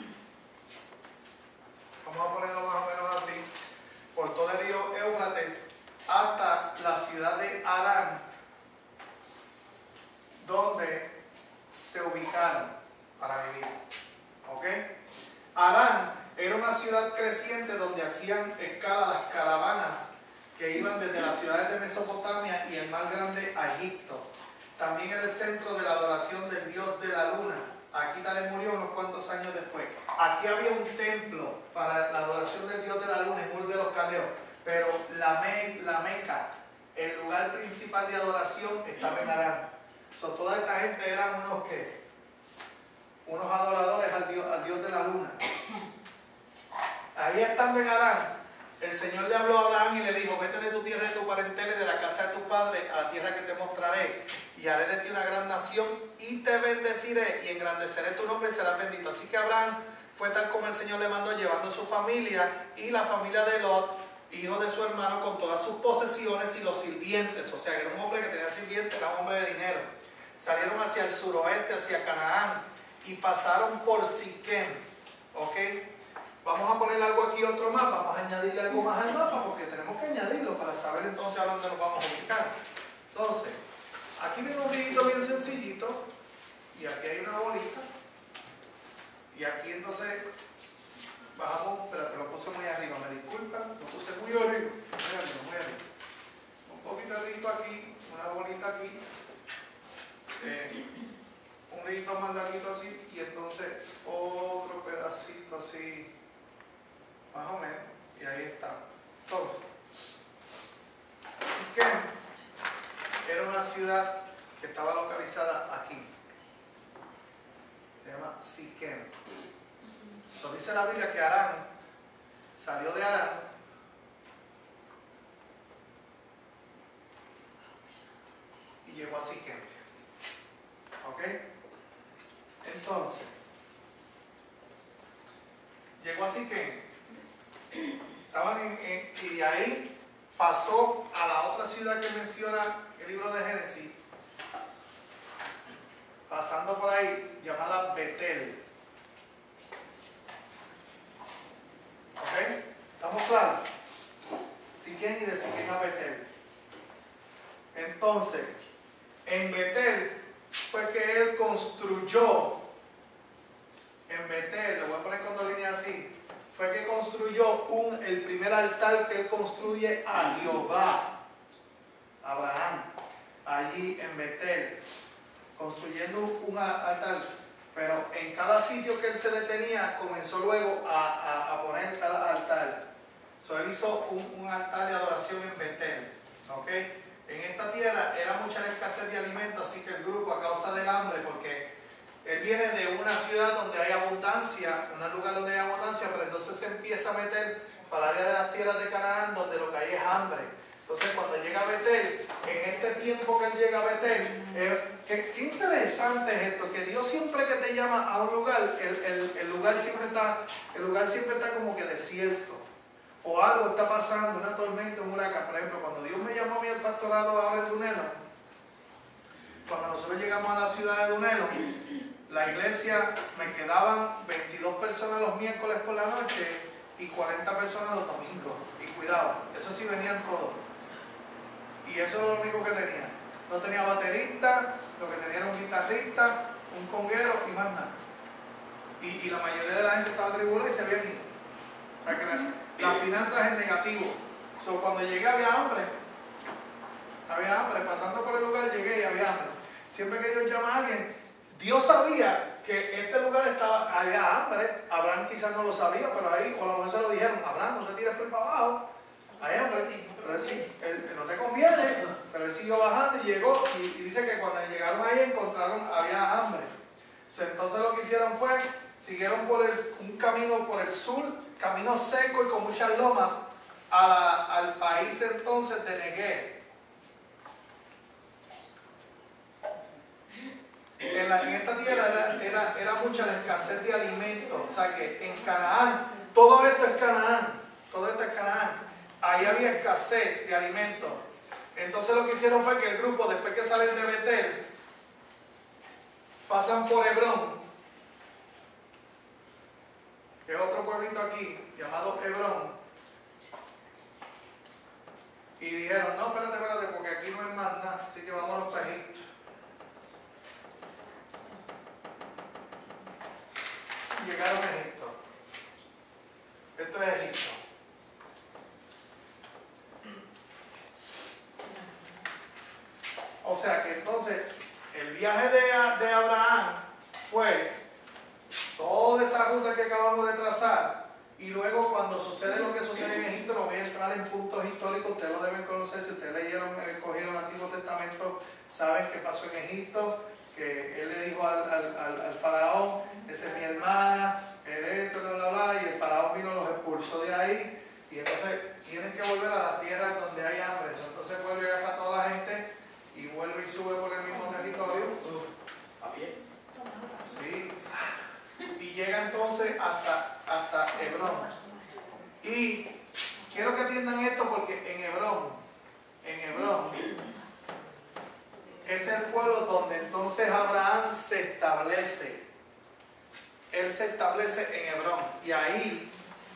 Vamos a ponerlo más o menos así. Por todo el río Éufrates hasta la ciudad de Harán, donde se ubicaron para vivir. ¿Ok? Harán era una ciudad creciente donde hacían escala las caravanas que iban desde las ciudades de Mesopotamia y el más grande a Egipto. También era el centro de la adoración del dios de la luna. Aquí Tarek murió unos cuantos años después. Aquí había un templo para la adoración del dios de la luna en Ur de los Caldeos, pero la, Me la Meca, el lugar principal de adoración, estaba en Harán. So, toda esta gente eran unos que unos adoradores al dios, al dios de la luna. Ahí estando en Harán, el Señor le habló a Abraham y le dijo: vete de tu tierra, de tu parentela y de la casa de tu padre a la tierra que te mostraré, y haré de ti una gran nación y te bendeciré y engrandeceré tu nombre y serás bendito. Así que Abraham fue tal como el Señor le mandó, llevando a su familia y la familia de Lot, hijo de su hermano, con todas sus posesiones y los sirvientes. O sea, era un hombre que tenía sirvientes, era un hombre de dinero. Salieron hacia el suroeste, hacia Canaán, y pasaron por Siquem. ¿Ok? Vamos a poner algo aquí, otro mapa. Vamos a añadirle algo más al mapa, porque tenemos que añadirlo para saber entonces a dónde nos vamos a ubicar. Entonces, aquí viene un videito bien sencillito, y aquí hay una bolita, y aquí entonces bajamos, espérate, lo puse muy arriba, me disculpan, lo puse muy arriba, muy arriba, muy arriba. Un poquito arriba aquí, una bolita aquí, eh, un dedito más larguito así, y entonces otro pedacito así, más o menos, y ahí está. Entonces, Siquem era una ciudad que estaba localizada aquí. Se llama Siquem. So, dice la Biblia que Harán salió de Harán y llegó a Siquem. ¿Ok? Entonces, llegó a Siquem. Estaban en, en, y de ahí pasó a la otra ciudad que menciona el libro de Génesis, pasando por ahí, llamada Betel. ¿Ok? ¿Estamos claros? Siquem y de Siquem a Betel. Entonces, en Betel fue que él construyó, en Betel, lo voy a poner con dos líneas así, fue que construyó un, el primer altar que él construye a Jehová, Abraham, allí en Betel, construyendo un altar. Pero en cada sitio que él se detenía, comenzó luego a, a, a poner cada altar. So, él hizo un, un altar de adoración en Betel. ¿Okay? En esta tierra era mucha la escasez de alimentos, así que el grupo, a causa del hambre, porque él viene de una ciudad donde hay abundancia, un lugar donde hay abundancia, pero entonces se empieza a meter para el área de las tierras de Canaán, donde lo que hay es hambre. Entonces cuando llega a Betel, en este tiempo que él llega a Betel, eh, qué, qué interesante es esto, que Dios siempre que te llama a un lugar, el, el, el, lugar siempre está, el lugar siempre está como que desierto, o algo está pasando, una tormenta, un huracán. Por ejemplo, cuando Dios me llamó a mí al pastorado ahora en Dunelo, cuando nosotros llegamos a la ciudad de Dunelo, la iglesia me quedaban veintidós personas los miércoles por la noche y cuarenta personas los domingos. Y cuidado, eso sí venían todos. Y eso es lo único que tenía. No tenía baterista, lo que tenía era un guitarrista, un conguero y más nada. Y, y la mayoría de la gente estaba atribulada y se habían ido. O sea que la, las finanzas en negativo. So, cuando llegué había hambre. Había hambre. Pasando por el lugar llegué y había hambre. Siempre que Dios llama a alguien, Dios sabía que este lugar estaba, había hambre. Abraham quizás no lo sabía, pero ahí, o a lo mejor se lo dijeron, Abraham, no te tires por ahí para abajo. Hay hambre. Pero él sí, él, no te conviene. Pero él siguió bajando y llegó. Y, y dice que cuando llegaron ahí encontraron, había hambre. So, entonces lo que hicieron fue, siguieron por el, un camino por el sur, camino seco y con muchas lomas, a la, al país entonces de Negev. En, la, en esta tierra era, era, era mucha la escasez de alimentos. O sea que en Canaán, todo esto es Canaán, todo esto es Canaán. Ahí había escasez de alimentos. Entonces lo que hicieron fue que el grupo, después que salen de Betel, pasan por Hebrón, que es otro pueblito aquí, llamado Hebrón. Y dijeron, no, espérate, espérate, porque aquí no hay más nada, así que vámonos para Egipto. Llegaron a Egipto. Esto es Egipto. O sea que entonces el viaje de, de Abraham fue toda esa ruta que acabamos de trazar, y luego cuando sucede lo que sucede en Egipto, lo voy a entrar en puntos históricos, ustedes lo deben conocer, si ustedes leyeron, eh, cogieron el Antiguo Testamento, saben qué pasó en Egipto, que él le dijo al, al, al, al faraón, esa es mi hermana, él esto, bla, bla, bla, y el faraón vino, los expulsó de ahí, y entonces tienen que volver a las tierras donde hay hambre. Entonces vuelve y agarra a toda la gente y vuelve y sube por el mismo territorio. ¿A pie? Sí. Y llega entonces hasta, hasta Hebrón. Y quiero que entiendan esto porque en Hebrón, en Hebrón, es el pueblo donde entonces Abraham se establece. Él se establece en Hebrón. Y ahí,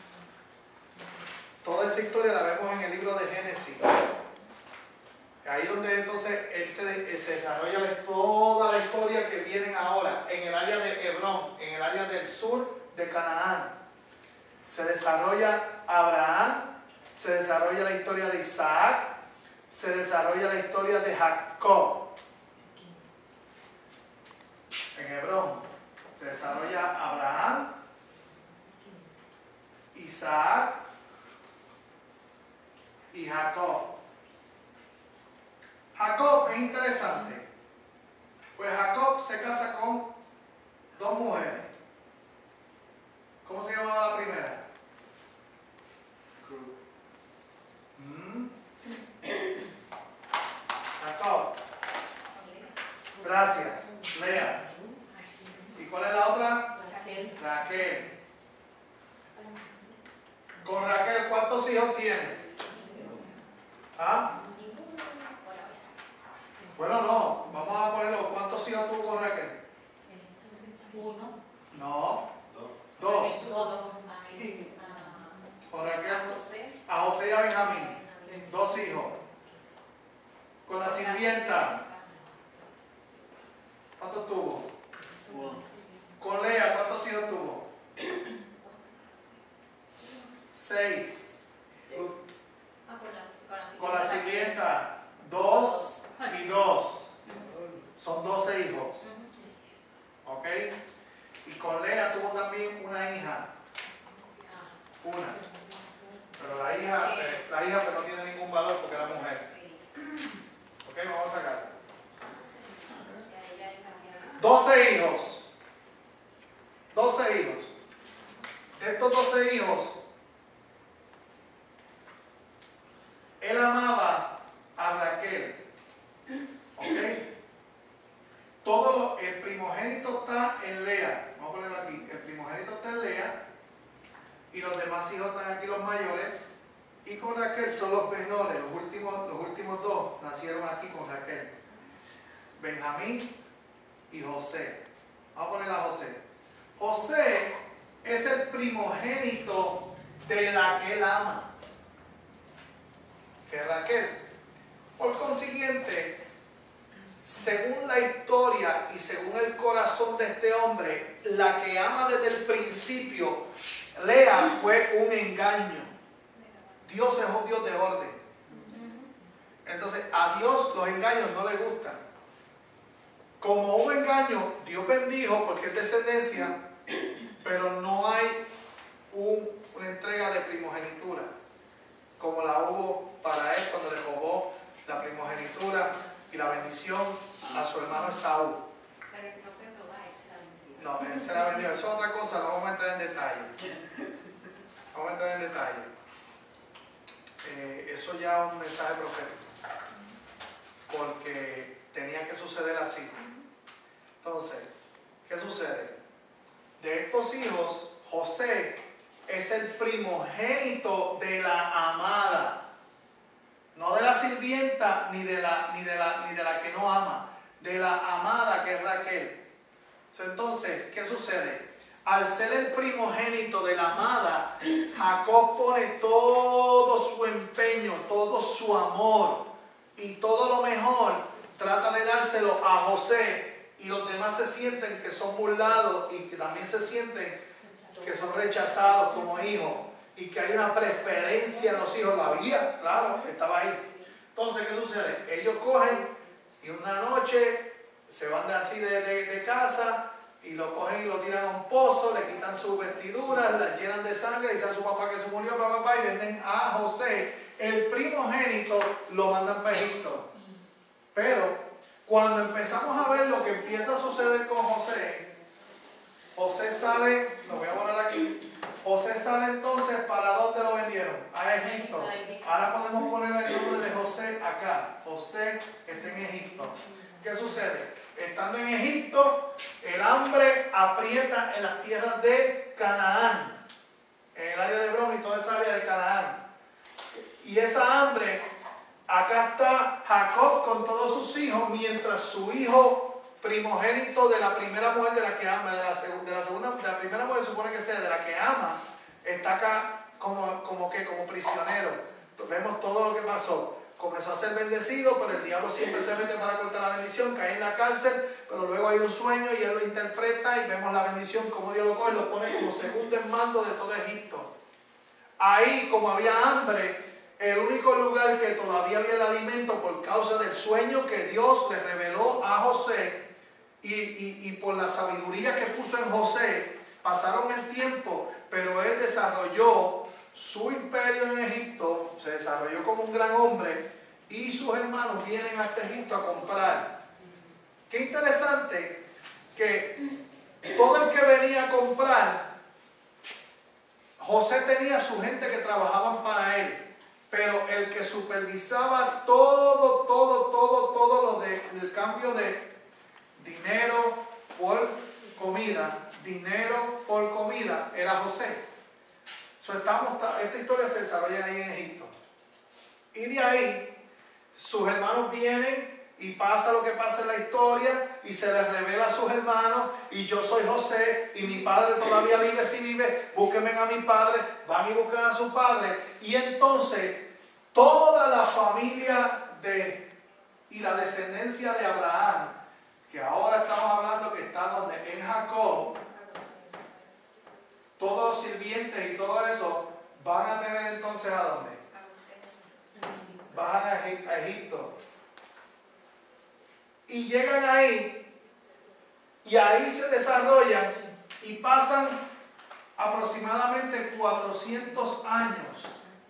toda esa historia la vemos en el libro de Génesis. Ahí donde entonces él se, se desarrolla toda la historia que vienen ahora en el área de Hebrón, en el área del sur de Canaán. Se desarrolla Abraham, se desarrolla la historia de Isaac, se desarrolla la historia de Jacob. En Hebrón se desarrolla Abraham, Isaac y Jacob. Jacob es interesante, pues Jacob se casa con dos mujeres. ¿Cómo se llamaba la primera? ¿Mm? Jacob. Gracias. Lea. ¿Y cuál es la otra? Raquel. Raquel. Con Raquel, ¿cuántos hijos tiene? ¿Ah? Bueno, no, vamos a ponerlo. ¿Cuántos hijos tuvo con Raquel? Uno. No, dos. Dos. Con Raquel, a José y a Benjamín, dos hijos. Con la sirvienta, ¿cuántos tuvo? Con Lea, ¿cuántos hijos tuvo? Seis. Con la sirvienta, dos y dos. Son doce hijos. ¿Ok? Y con Lea tuvo también una hija. Una. Pero la hija, eh, la hija pero no tiene ningún valor porque era mujer. ¿Ok? Vamos a sacar. doce hijos. doce hijos. De estos doce hijos, él amaba a Raquel. ¿Ok? Todo lo, el primogénito está en Lea. Vamos a ponerlo aquí. El primogénito está en Lea. Y los demás hijos están aquí, los mayores. Y con Raquel son los menores. Los últimos, los últimos dos nacieron aquí con Raquel. Benjamín y José. Vamos a poner a José. José es el primogénito de la que él ama, que es Raquel. Por consiguiente, según la historia y según el corazón de este hombre, la que ama desde el principio, Lea, fue un engaño. Dios es un Dios de orden. Entonces, a Dios los engaños no le gustan. Como un engaño, Dios bendijo porque es descendencia, pero no hay un, una entrega de primogenitura, como la hubo para él cuando le robó la primogenitura y la bendición a su hermano Esaú. Pero el propio Jehová es la bendición. No, esa era bendición. Eso es otra cosa, no vamos a entrar en detalle. Vamos a entrar en detalle. Eh, eso ya es un mensaje profético, porque tenía que suceder así. Entonces, ¿qué sucede? De estos hijos, José es el primogénito de la amada, no de la sirvienta ni de la, ni de la, ni de la que no ama, de la amada, que es Raquel. Entonces, ¿qué sucede? Al ser el primogénito de la amada, Jacob pone todo su empeño, todo su amor y todo lo mejor, trata de dárselo a José, y los demás se sienten que son burlados y que también se sienten que son rechazados como hijos y que hay una preferencia en los hijos. La había, claro, estaba ahí. Entonces, ¿qué sucede? Ellos cogen y una noche se van de así de, de, de casa y lo cogen y lo tiran a un pozo, le quitan sus vestiduras, las llenan de sangre y dicen a su papá que se murió, papá, papá, y venden a José, el primogénito, lo mandan para Egipto. Pero cuando empezamos a ver lo que empieza a suceder con José, José sale, lo voy a borrar aquí, José sale entonces, ¿para dónde lo vendieron? A Egipto. Ahora podemos poner el nombre de José acá. José está en Egipto. ¿Qué sucede? Estando en Egipto, el hambre aprieta en las tierras de Canaán, en el área de Hebrón y toda esa área de Canaán. Y esa hambre, acá está Jacob con todos sus hijos, mientras su hijo primogénito de la primera mujer de la que ama, de la, de la segunda, de la primera mujer supone que sea de la que ama, está acá como, como que como prisionero. Vemos todo lo que pasó. Comenzó a ser bendecido, pero el diablo siempre se mete para cortar la bendición, cae en la cárcel, pero luego hay un sueño y él lo interpreta y vemos la bendición, como Dios lo coge y lo pone como segundo en mando de todo Egipto. Ahí, como había hambre, el único lugar que todavía había el alimento por causa del sueño que Dios le reveló a José y, y, y por la sabiduría que puso en José, pasaron el tiempo, pero él desarrolló su imperio en Egipto, se desarrolló como un gran hombre y sus hermanos vienen hasta Egipto a comprar. Qué interesante que todo el que venía a comprar, José tenía su gente que trabajaban para él, pero el que supervisaba todo, todo, todo, todo lo del cambio de dinero por comida, dinero por comida, era José. So, estamos, esta historia se desarrolla ahí en Egipto. Y de ahí, sus hermanos vienen y pasa lo que pasa en la historia y se les revela a sus hermanos y yo soy José y mi padre todavía vive, si vive, búsquenme a mi padre, van y buscan a su padre. Y entonces, toda la familia de, y la descendencia de Abraham, que ahora estamos hablando que está donde en Jacob, todos los sirvientes y todo eso van a tener entonces ¿a dónde? Bajan a, Egip a Egipto. Y llegan ahí y ahí se desarrollan y pasan aproximadamente cuatrocientos años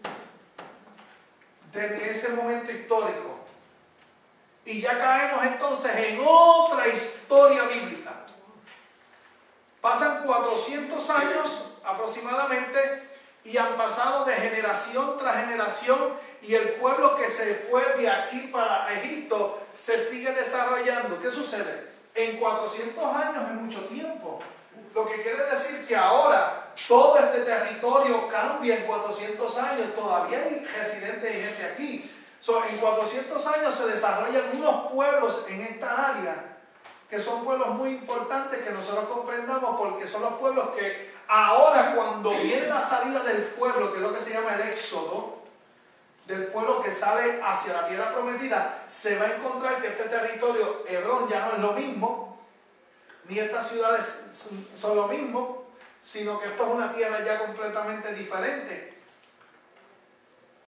desde ese momento histórico. Y ya caemos entonces en otra historia bíblica. Pasan cuatrocientos años aproximadamente y han pasado de generación tras generación y el pueblo que se fue de aquí para Egipto se sigue desarrollando. ¿Qué sucede? En cuatrocientos años es mucho tiempo. Lo que quiere decir que ahora todo este territorio cambia en cuatrocientos años. Todavía hay residentes y gente aquí. So, en cuatrocientos años se desarrollan unos pueblos en esta área que son pueblos muy importantes que nosotros comprendamos, porque son los pueblos que ahora, cuando viene la salida del pueblo, que es lo que se llama el éxodo, del pueblo que sale hacia la tierra prometida, se va a encontrar que este territorio, Hebrón, ya no es lo mismo, ni estas ciudades son lo mismo, sino que esto es una tierra ya completamente diferente.